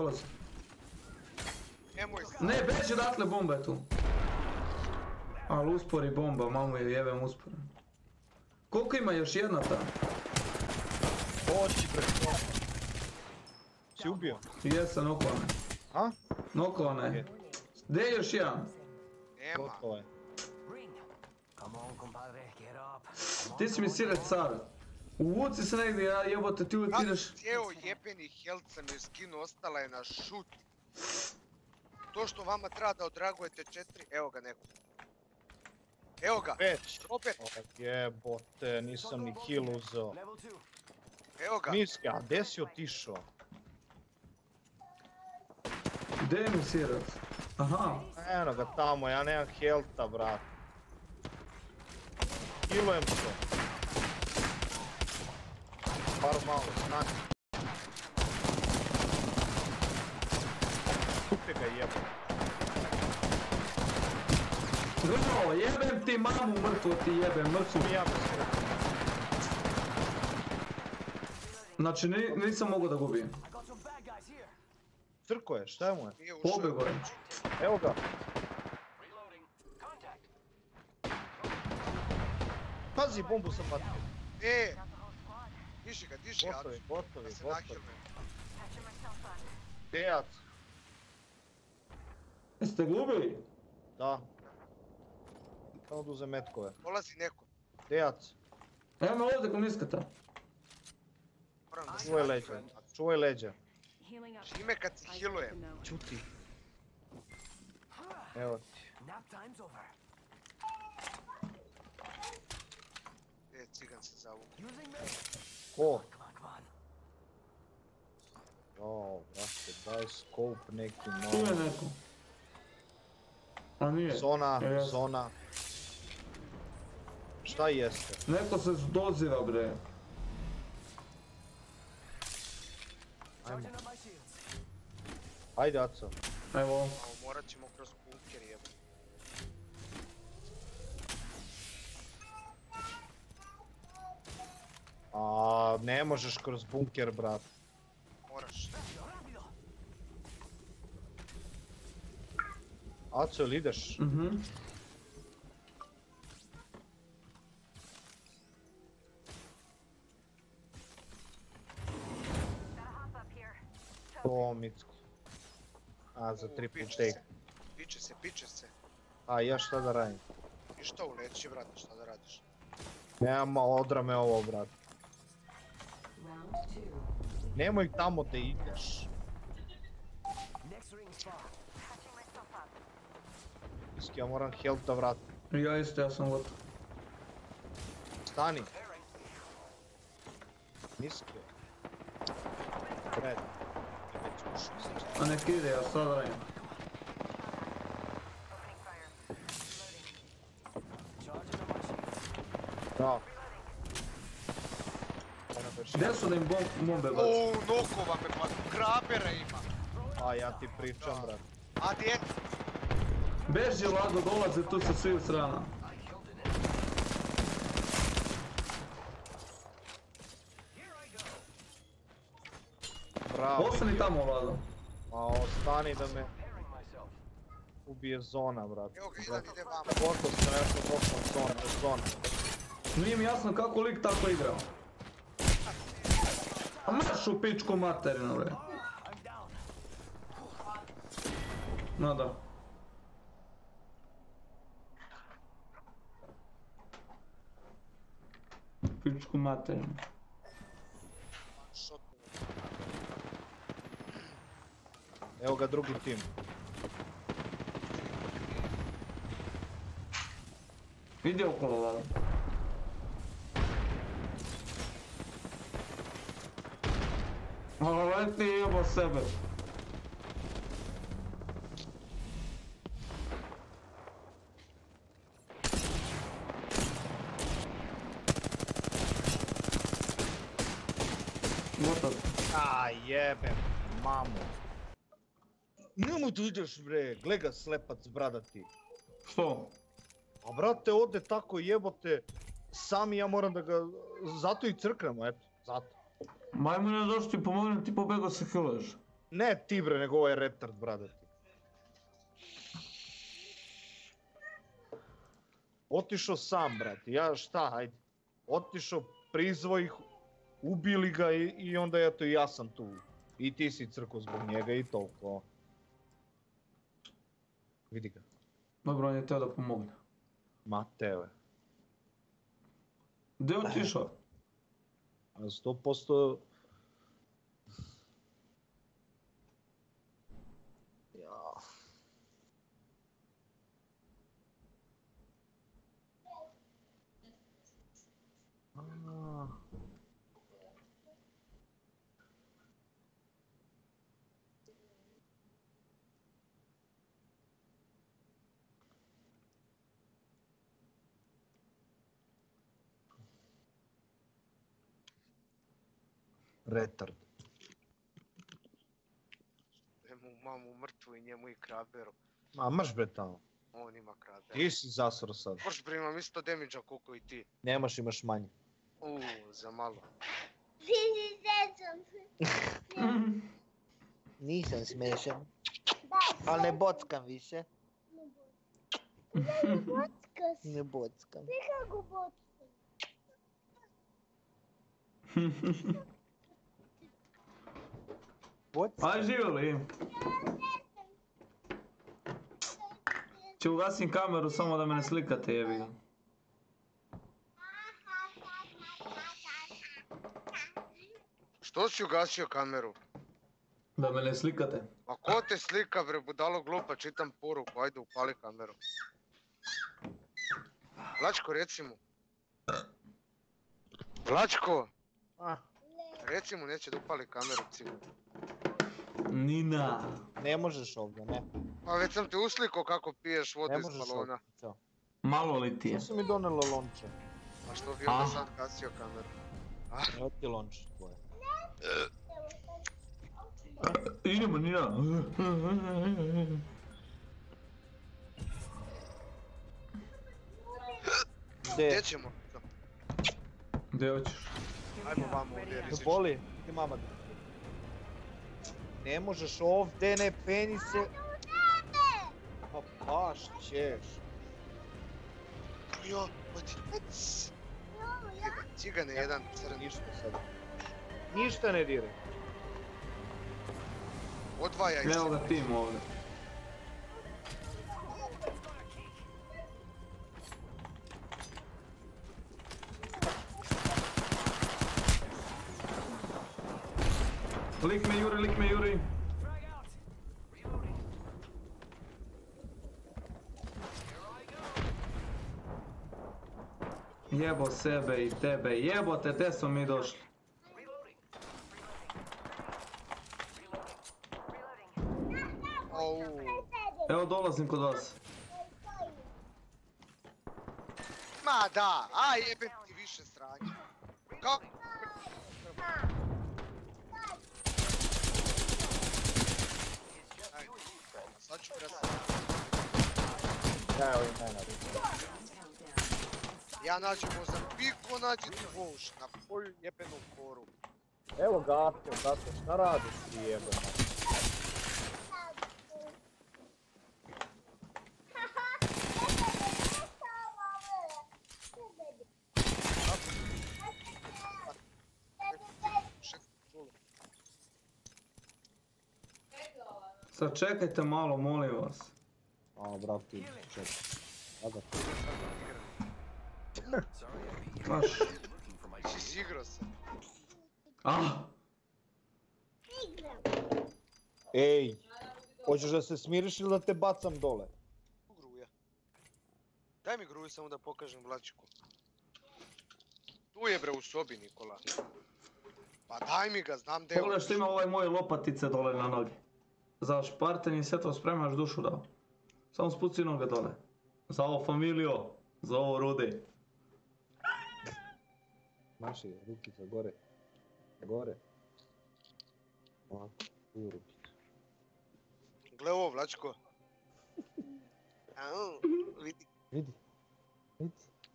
Nemoj se. Ne, beži odatle, bomba je tu. Ali uspori bomba, mamu je jebem uspori. Koliko ima još jedna ta? Doći preko. Si ubio? Jesam, nokovane. A? Nokovane. Gdje je još jedan? Nema. Gotovo je. Ring. Come on, compadre, get up. Come on, Ti si mi sire car. Uvuci se negdje, ja jebote, ti uvijek ideš... Cijeo jebeni health sam je skinu, ostala je na šut. To što vama treba da odragujete 4, evo ga neko. Evo ga, Već. Robert, Jebote, nisam ni heal uzeo. Level 2. evo ga. Miski, a gdje si otišao? Gdje je mi sirac? Aha. Eno ga tamo, ja nemam healtha, brat. Healujem se. Bar malo, snaki. Kupe ga jebam. Grmo, jebem ti mamu, mrtvo ti jebem, mrtvu. Ja mi se. Znači nisam mogao da gubijem. I got some bad guys here. Crko je, šta je mu je? Nije ušao. Pobjego je. Evo ga. Reloading. Contact. Pazi, bombu sam patio. Diži ga, diži ga. Gotovi. Da se nahilne. Patching myself up. Dejac. Jeste gubili? Da. Samo da uzem metkove. Dolazi neko. Dejac, Evo me ovdje ko miskata. Moram da se čuvaj nahilne. leđa. Čuvaj leđa. Healing up. Čime kad se healujem? Čuti. Evo ti. Nap time's over. Cigan se zavuku. Using me. Ko? Come on. O, brate, daj scope neki Tu je novi. neko. A nije. Zona, Jeste. zona. Šta jeste? Neko se doziva bre. Charging up my shields. Ajde, Aco. Evo. Morat ćemo kroz bunker jebo. A ne možeš kroz bunker, brat. Moraš. Rápido. Aco, ili ideš? Mhm. Gotta hop up here. To, Micko. A, za triple take. Piče se. A, ja šta da radim? I što uleći, brate, šta da radiš? Nemam odrame ovo, brat. Round 2. Nemoj tamo da ideš. Next ring spot. Patching myself up. Miski, ja moram health da vratim. Ja isto, ja sam gotov. Stani, Pairing. Miski. Red. A nek ide, ja sad radim. Opening fire. Reloading. Charging up my shields. Da. Ona vrši. Gdje su da im bombe baci? Uuu, nokova me pa, krabera ima. A, ja ti pričam, brat. A djete, Beži Vlado, dolaze tu sa svih strana. I killed an enemy. Here I go. Bravo. Ostani tamo Vlado. A, ostani da me Pairing myself. ubije zona, brat. evo ga, jedan ide vama. Gotov sam, ja sam gotov zona. Nije mi jasno kako lik tako igrao. A marš u pičku materinu bre. I'm down. Nada. Pičku materinu. Šot. Evo ga drugi tim. Idi okolo Vlado. Ali ti jebo sebe. Gotov. A, jebem, mamu. Nemoj tu ideš, bre, gle ga slepac bradati. Što? A brate, ode tako jebote, sami ja moram da ga, zato i crknemo, eto, zato. Majmune, došli ti pomognem, ti pobego se hiluješ. Ne ti bre, nego ovaj retard, brate. Otišao sam, brate, ja šta, hajde. Otišao, prizvao ih, ubili ga i onda eto i ja sam tu. I ti si crko zbog njega i toliko. Vidi ga. Dobro, on je teo da pomogne. Mateo je. Gdje je otišao? 100%... Ja. A. Retard. Njemu mamu mrtvu i njemu i kraberu. Ma mrš bre tamo. On ima kraberu. Ti si zasro sad. Mrš bre, imam isto damage-a koliko i ti. Nemaš, imaš manje. Za malo. Nisam smešan. Ali ne bockam više. Ne bockam. Aj, živjeli. Če ugasim kameru samo da me ne slikate, jebi ga. Što si ugasio kameru? Da me ne slikate. A ko te slika bre, budalo glupa, čitam poruku, ajde upali kameru. Vlačko, reci mu. Vlačko! Reci mu, neće da upali kameru, cigu. Nina. Ne možeš ovdje, ne. Pa već sam te uslikao kako piješ vodu Ne iz možeš balona. ovdje, čao. Malo li ti je? Što si mi donelo lonče? A što bi onda sad gasio kameru? Evo ti lonče tvoje. Idemo, Nina. Gdje ćemo? Gdje hoćeš? Ajmo vamo ovdje Ne rizično. boli, ti mama. Ne možeš ovdje, ne peni se. Pa baš ćeš. Jo, odi. Cigane jedan crni. Ništa sad. Ništa ne diraj. Odvajaj se. Evo ga tim ovdje. Lik me juri, lik me juri. Jebo sebe i tebe, jebote, te smo mi došli. Au. Evo dolazim kod vas. Ma da, a jebem ti više sranja. Kako? Ajde, sad ću presati. Evo i mene. Ja nađem Mozambiku, nađi ti Voš, na koju jebenu koru. Evo gato, šta radiš ti jebo? Sad čekajte malo, molim vas. A, brati, čekaj. Aga. Baš. Izigrao se. Ah! Ej, hoćeš da se smiriš ili da te bacam dole? Gruja. Daj mi gruju samo da pokažem Vlačiku. Tu je bre u sobi, Nikola. Pa daj mi ga, znam da je... Pogledaj što ima ovaj moje lopatice dole na noge. Za šparten i sve to spremaš dušu dao. Samo spuci noge dole. Za ovo familijo, za ovo rude. Maši, rukica, gore. Gore. Ovako, tu rukica. Gle ovo, Vlačko. Au, vidi. Vidi. Vidi.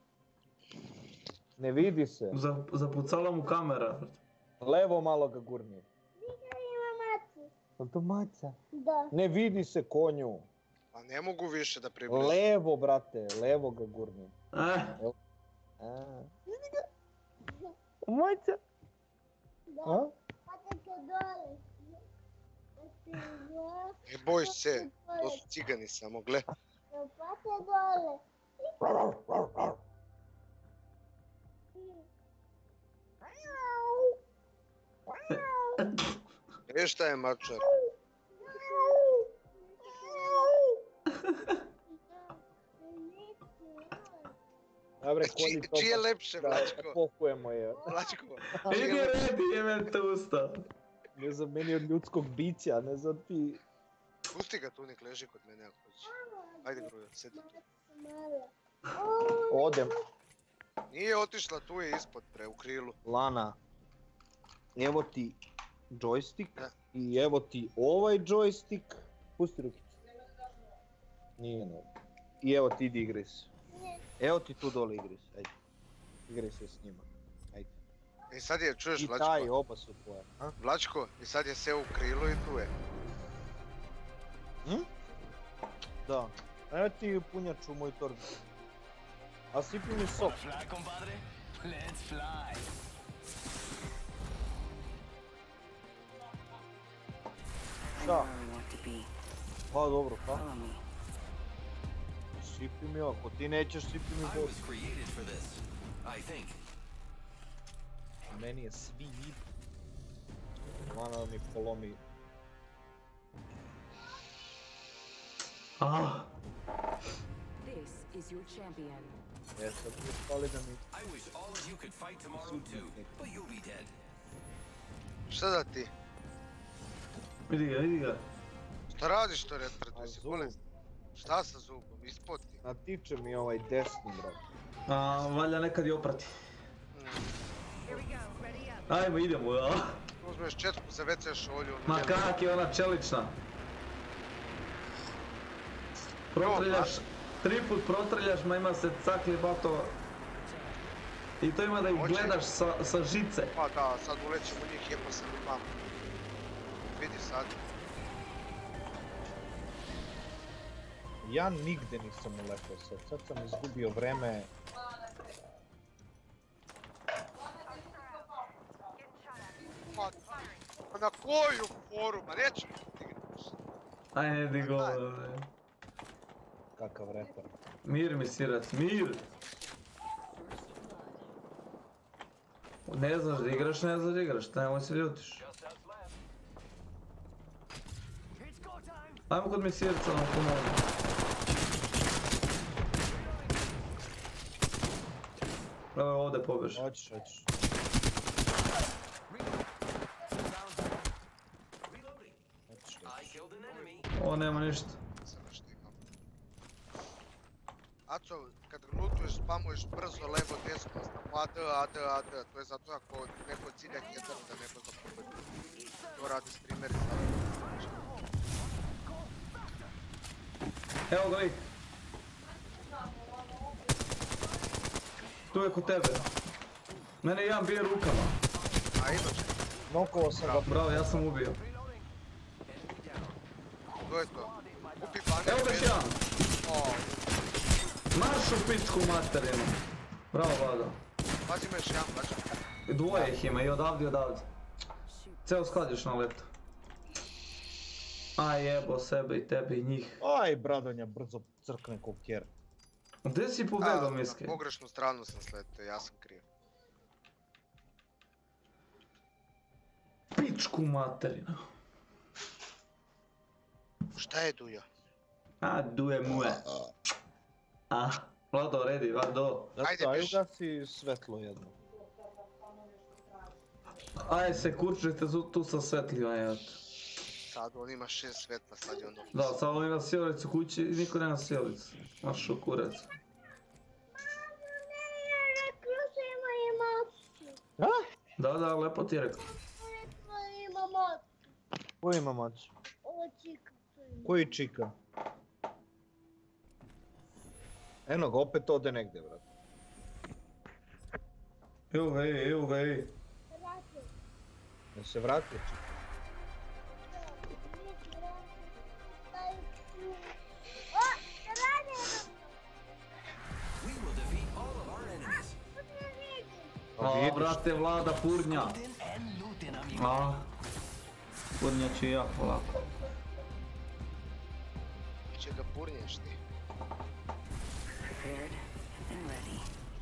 Ne vidi se. Zapucala mu kamera. Levo malo ga gurni. Jel to maca? Da. Ne vidi se konju. Pa ne mogu više da približim. Levo, brate, levo ga gurni. Eh, Vidi ga. Maca. A? Patite dole. Ne boj se, to su cigani samo, gle. Pate dole. Viš šta je mačar? Dobre, konji to Čije lepše, da Vlačko? pokujemo je. Vlačko, idi redi, jebem te usta. Ne znam, meni od ljudskog bića, ne znam ti. pusti ga tu, nek leži kod mene ako hoće. Ajde Grujo, sjedi tu. Odem. Nije otišla, tu je ispod u krilu. Lana, evo ti joystick Da. i evo ti ovaj joystick. Pusti rukicu. Nije ne. I evo ti idi igri se. Evo ti tu dole igri se, ajde. Igri se s njima. Ajde. I sad je, čuješ I Vlačko? taj, oba su tvoje. A? Vlačko, i sad je seo u krilu i tu je. Da. Evo ti punjač u moj torbi. A sipi mi sok. Fly, compadre? Let's fly. Šta? Pa dobro, pa. Sipi mi ako ti nećeš, sipi mi I vodu. was created for this, I think. Meni je svi vid. Lana mi polomi. Ah, This is your champion. Sad mi spali da mi... I wish all of you could fight tomorrow too, but you'll be dead. Šta da ti? vidi ga, vidi ga. Šta radiš to retard, A si zub. bolest? Šta sa zubom, ispod ti? Natiče mi ovaj desni, brat. A, valja nekad i oprati. Here we go. Ready up. Ajmo, idemo, ja. Uzmeš četku za WC šolju. Ma kak je ona čelična. Protrljaš, 3 put protrljaš, ma ima se cakli bato. I to ima da ih Hoće. gledaš sa žice. Pa da, sad ulećemo njih, jebo sam i mamu. Vidi sad. Ja nigde nisam uletao sad sam izgubio vreme. Pa na koju foru, ma neću igraš. Aj ne digo. Kakav reper. Mir mi sirac, mir. Ne znaš da igraš, ne znaš da igraš, nemoj se ljutiš. Just us left. It's go time. Ajmo kod mi sirca na pomogu. Evo ovdje pobjež. Hoćeš. Reloading. Hoćeš. I killed an enemy. Ovo nema ništa. Sad što imam. Aco, kad lutuješ, spamuješ brzo, levo, desno, AD, to je zato ako neko cilja jedan da neko zapobedi. To radi streameri sad. Evo ga lik. Tu je kod tebe. Mene jedan bije rukama. A imaš, Nokovo sam ga. Bravo, ja sam ubio. to je to. Kupi banger. Evo ga još jedan. O, Marš u pičku materinu. Bravo, Vlado. pazi me još jedan, pazi. Dvoje ih ima, i odavde i odavde. Ceo sklad još na letu. Aj jebo sebe i tebe i njih. Aj, bradonja, brzo crkne ko kjer. Gdje si pobegao, Miski? Na pogrešnu stranu sam sletio, ja sam kriv. Pičku materinu. Šta je Dujo? A, duje muje. A, Vlado, redi, Vlado. Ajde, Zato, piš. ajde si svetlo jedno. Aj se kurčite tu sa svetljiva, evo. Sad on ima 6 svetla, sad je ono... Da, sad on ima sjelicu kući i niko nema sjelicu. Maš u kurac. Rekla sam ima emociju. Da, lepo ti je rekao. Rekla ima emociju. Ko ima mač? Ovo čika to ima. Koji čika? Eno ga, opet ode negdje, brat. Evo ga, evo ga, Vrati. Da se vratio, čekaj. O, radi! We will defeat all of our enemies. Pa A, vidiš, brate, vlada purnja. Looten and looten, amigo. A, purnja će jako lako. Će ga purnješ ti. Prepared and ready.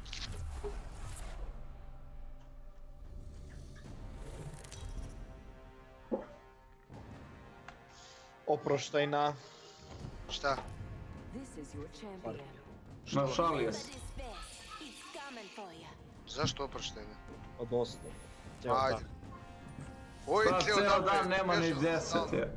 oproštajna. Šta? This is your champion. Našalio Look se. at his fist. He's coming for you. Zašto oproštajno? Od dosta. Cijel Ajde. dan. Oj, Pa cijel cijel dan dan nema ni bježao sam 10 je.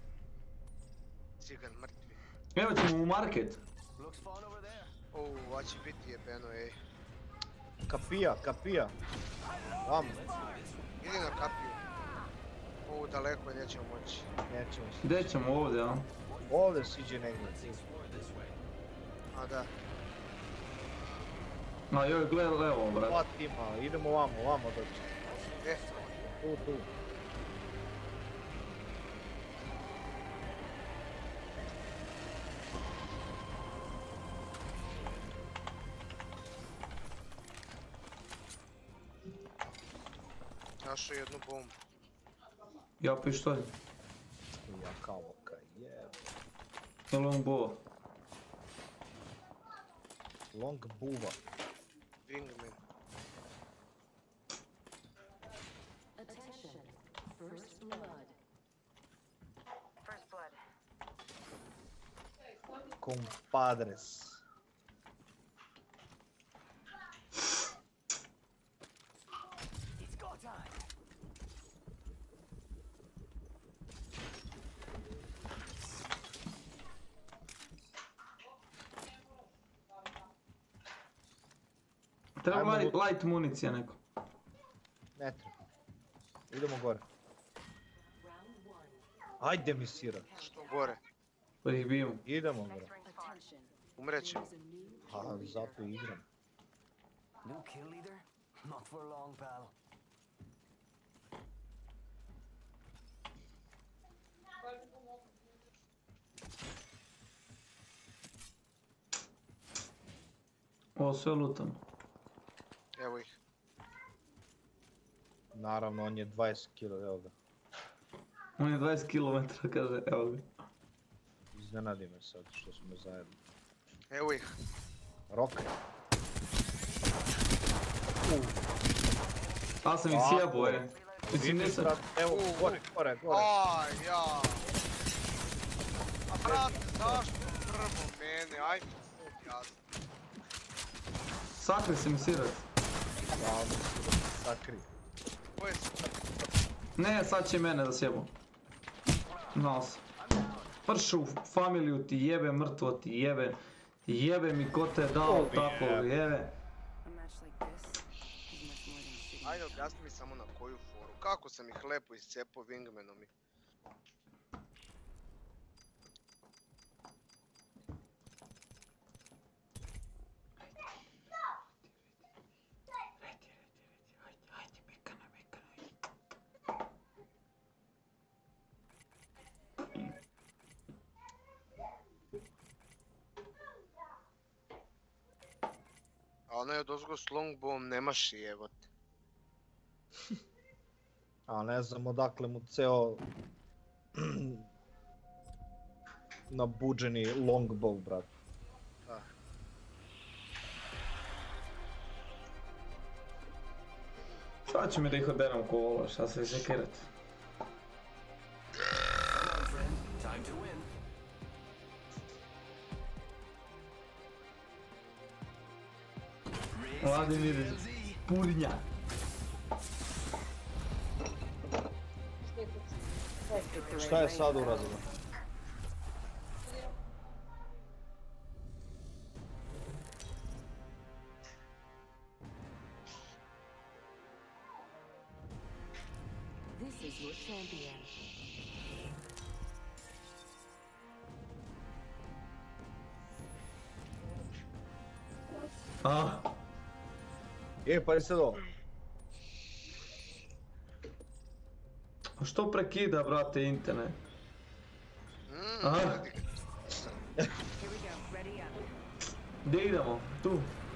Cigan mrtvi. Evo ćemo u market. Looks fun over there. A će biti jebeno, ej. Kapija, kapija. Vam, Idi na kapiju. Daleko je, nećemo moći. nećemo se. Gdje ćemo ovdje, a? Ovdje siđe negdje. A da. A joj, gledaj levo, brate. Dva tima, idemo vamo doći. E, Tu. našao jednu bombu. Ja pištolj. Ja kao kaj jeb. Longbow. Long buva. Wingman. Attention. First blood. First blood. Compadres. It's go time. Treba Ajmo. light municija neko. Ne treba. Idemo gore. Round one. Ajde mi sira. Što gore? Pa ih bijemo. Idemo gore. Attention. Umreće. There's a new A zato igram. New kill leader? Not for long, pal. Ovo sve lutano. Evo ih. Naravno, on je 20 kilo, evo ga. On je 20 km, kaže, evo ga. Iznenadi me sad što smo zajedno. Evo ih. Rok. Ja sam ih sjebo, Mislim, nisam... Evo, gore. Aj, ja. A brate, zašto prvo mene? Ajde, jasno. Sakri se mi sirac. Ja, mislim da se sakri. Ko je se? Ne, sad će mene da sjebu. Nos. Pršu familiju ti jebe, mrtvo ti jebe. Jebe mi ko te je dao tako, jebe. a match like this is much more than shooting. Ajde, objasni mi samo na koju foru. Kako sam ih lepo iscepao Wingmanom i... A onaj odozgo s longbowom nemaš i evo te. A ne znam odakle mu ceo nabuđeni longbow, brat. Sad će mi da ih oderem kola, šta se sekirat. Come on, friend. Time to win. Vladimir, purnja. Pick the right Šta je lane. sad uradilo? This is your champion. Ah, Pa sad ovo. a što prekida, brate, internet? Aha. Here we go. Ready up. Gdje idemo? Tu.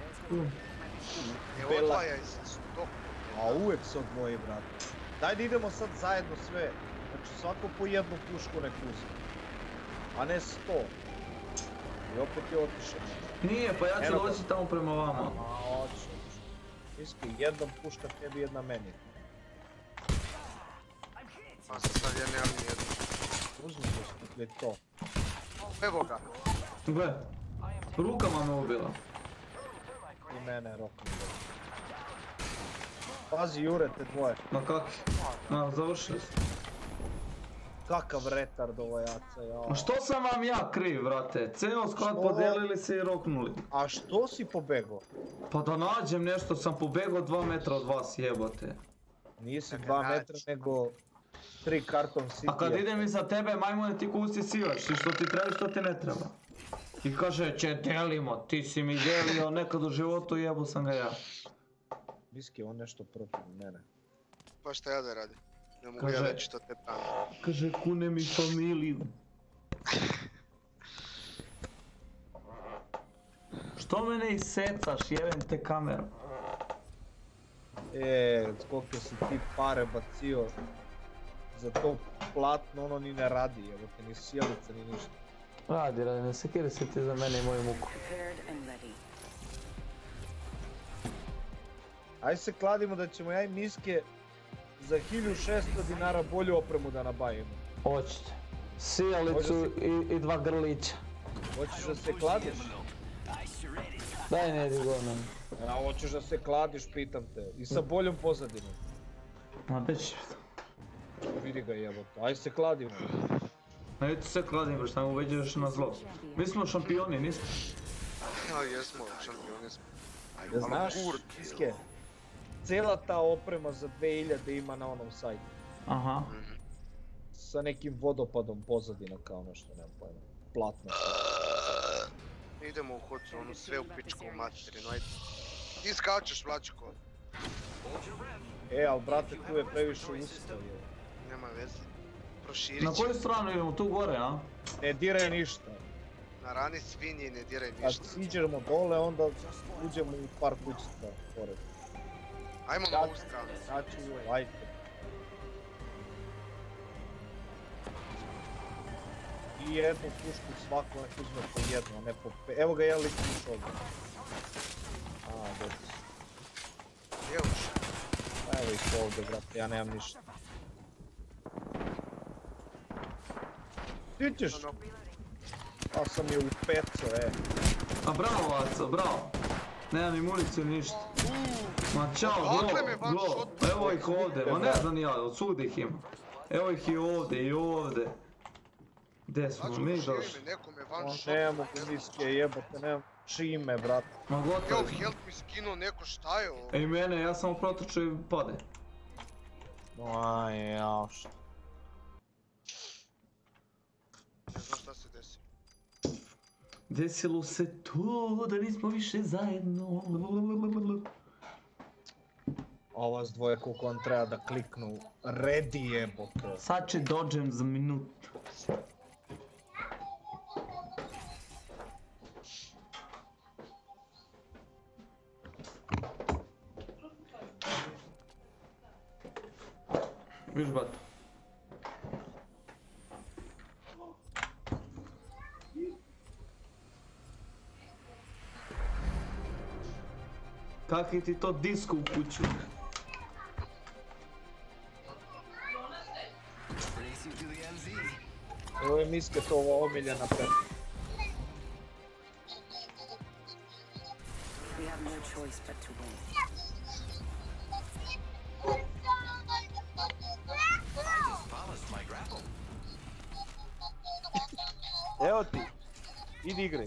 Ne Bela. odvajaj se, stop. A uvijek se odvoji, brate. Daj da idemo sad zajedno sve. Znači svako po jednu pušku nek uzme. A ne 100. I opet je otišao. Nije, pa ja ću Eno ga. doći tamo prema vama. A, otišao. Iski, jedna puška tebi, jedna meni. Pa sad ja nemam nijednu. Uzmi li to. Evo ga. Gle, rukama me ubila. I mene rokom. Pazi, jure te dvoje. Ma kak? Ma, završili ste. Kakav retard ovo jaca, jao. Ma što sam vam ja kriv, brate? Ceo sklad Što? podijelili se i roknuli. A što si pobegao? Pa da nađem nešto, sam pobegao 2 metra od vas, jebote. Nisi Da ga 2 metra nađi. nego 3 karton city. A kad idem iza tebe, majmune ti kusti silaš, i što ti treba i što ti ne treba. I kaže, će delimo, ti si mi delio nekad u životu, jebo sam ga ja. Miski on nešto protiv mene. Pa šta ja da radim? Ne mogu Kaže- ja reći što te pravim. Kaže, kune mi familiju. Što mene isecaš, jebem te kameru. Koliko si ti pare bacio za to platno, ono ni ne radi, evo te ni sjelica ni ništa. Radi, ne sekiri se ti za mene i moju muku. Prepared and ready. Aj se kladimo da ćemo ja i Miske za 1600 dinara bolju opremu da nabavimo. Hoćete. Sijalicu i 2 grlića. Hoćeš da se kladiš? Daj ne di govno. A hoćeš da se kladiš, pitam te. I sa boljom pozadinom. Ma već. Vidi ga jebote, aj se kladimo. Neću se kladim, bre, šta mu uveđuješ na zlo. Mi smo šampioni, nismo? Ja, jesmo, šampioni smo. Da znaš, Miske, cijela ta oprema za 2000 ima na onom sajtu. Aha. Sa nekim vodopadom pozadina kao nešto, nemam pojma. Platno. Idemo u hocu, ono sve u pičku u materinu, ajde. Ti skačeš, Vlačko. Al brate, tu je previše ustav, je. Nema veze. Proširit Na će. koju stranu idemo? Tu gore, a? Ne diraj ništa. Na rani svinje i ne diraj Kad ništa. siđemo dole, onda uđemo u par kućica pored. Ajmo na ovu stranu. Znači, ajde. I jednu pušku svako nek uzme po jednu, a ne po 5. Evo ga, ja lik još ovdje. A, dobro. Gdje uš? Evo ih ovdje, brate, ja nemam ništa. Ti ćeš? Pa sam je u peco, A bravo, Aco, bravo. Nemam ni municiju, ništa. Ma čao, Odakle me glo, van glo. shotuje? Evo ih ovdje, ma ne znam ja, od svugdje ih ima. Evo ih i ovdje, i ovdje. Gdje smo Vlačko, mi proširi došli? mi, neko me van On shot. ne mogu miske jebote, nemam čime, brate. Ma Evo, gotovo. health mi skinuo neko, šta je ovo? I mene, ja sam protrčao i pade. Aj, jao, šta? Ne znam šta se desi. Desilo se to da nismo više zajedno. A vas dvoje koliko vam treba da kliknu, ready jebote. Sad će dođem za minut. Viš bato. Kakvi ti to disko u kuću? Ovo je miske to omiljena pesma. We have no choice but to win. Evo ti, idi igraj.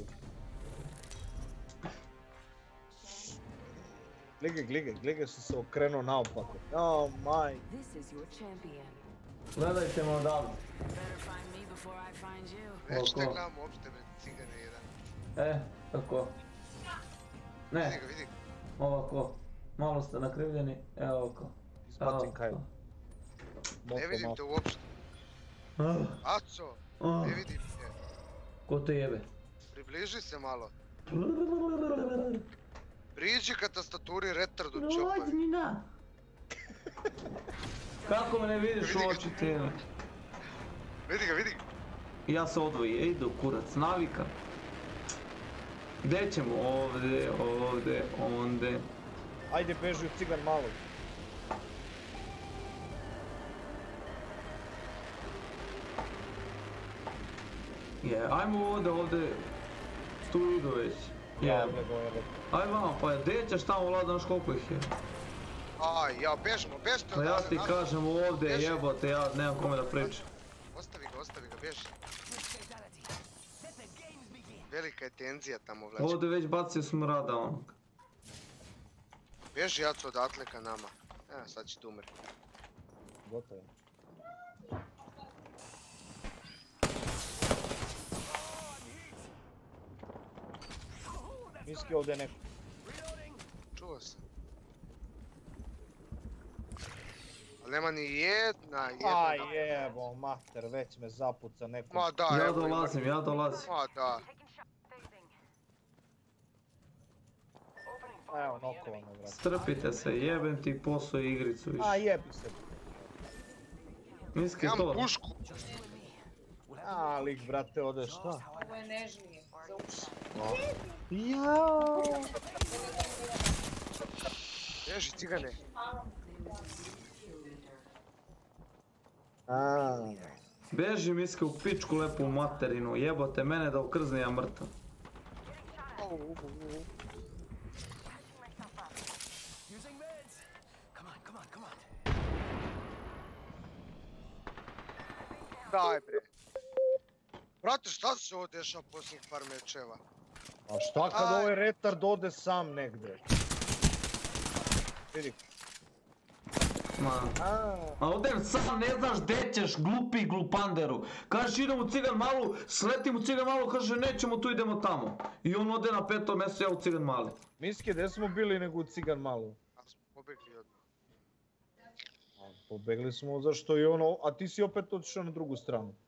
Glige si se okrenuo naopako. Oh my. This is your champion. Gledajte me odavde. Better find me before I find you. Neću te Oko. gledam uopšte, bre, cigane jedan. Tako. Vidi Ne, ga, vidi ga. ovako. Malo ste nakrivljeni, evo ovako. Izbacim Kyle. Ne vidim te uopšte. Ah, Aco, ah, ne vidim te. ko te jebe? Približi se malo. Priđi ka tastaturi retardu Dođi čopaj. mi na. Kako me ne vidiš u oči tebe? Vidi ga, vidi ga. Ja se odvojim, idu kurac, navika. Gdje ćemo? Ovdje, ovdje, ondje. Ajde, beži u cigan malog. Je, ajmo ovdje. Tu idu već. Je. Aj vam, pa gdje ćeš tamo vlada, znaš koliko ih je? Aj, ja, bežimo, bežite Pa ja odavde, ti naravno. kažem ovdje, Beži. jebote, ja nemam kome da pričam. Ostavi ga, beži. Velika je tenzija tamo, vlađe. Ovdje već bacio smrada onog. Beži jaco odatle ka nama. Evo, sad će tu umrti. Gotovo. Miski ovdje je neko. Čuo sam. Ali nema ni jedna. A jebo, mater, već me zapuca neko. Ma da, Ja evo ima. dolazim, ja dolazim. Ma da. Evo, nokovo me, brate. Strpite se, jebem ti posao i igricu više. A jebi se. Miski Imam to. pušku. A, lik, brate, ode šta? Ovo je nežnije, za uša. Jao. Beži, cigane. A, Beži Miski u pičku lepu u materinu, jebote mene da ukrzni ja mrtav. Using meds. Come on, come on, come on. Daj bre. Brate, šta se ovo dešava posljednjih par mečeva? a šta kad Aj. ovaj retard ode sam negde? Vidi. Ma. A, A odem sam, ne znaš gdje ćeš, glupi glupanderu. Kažeš idem u cigan malu, sletim u cigan malu, kaže nećemo tu, idemo tamo. I on ode na 5. mjesto, ja u cigan mali. Miski, gdje smo bili nego u cigan malu? A smo pobegli odmah. Pobegli smo zašto je ono, a ti si opet otišao na drugu stranu.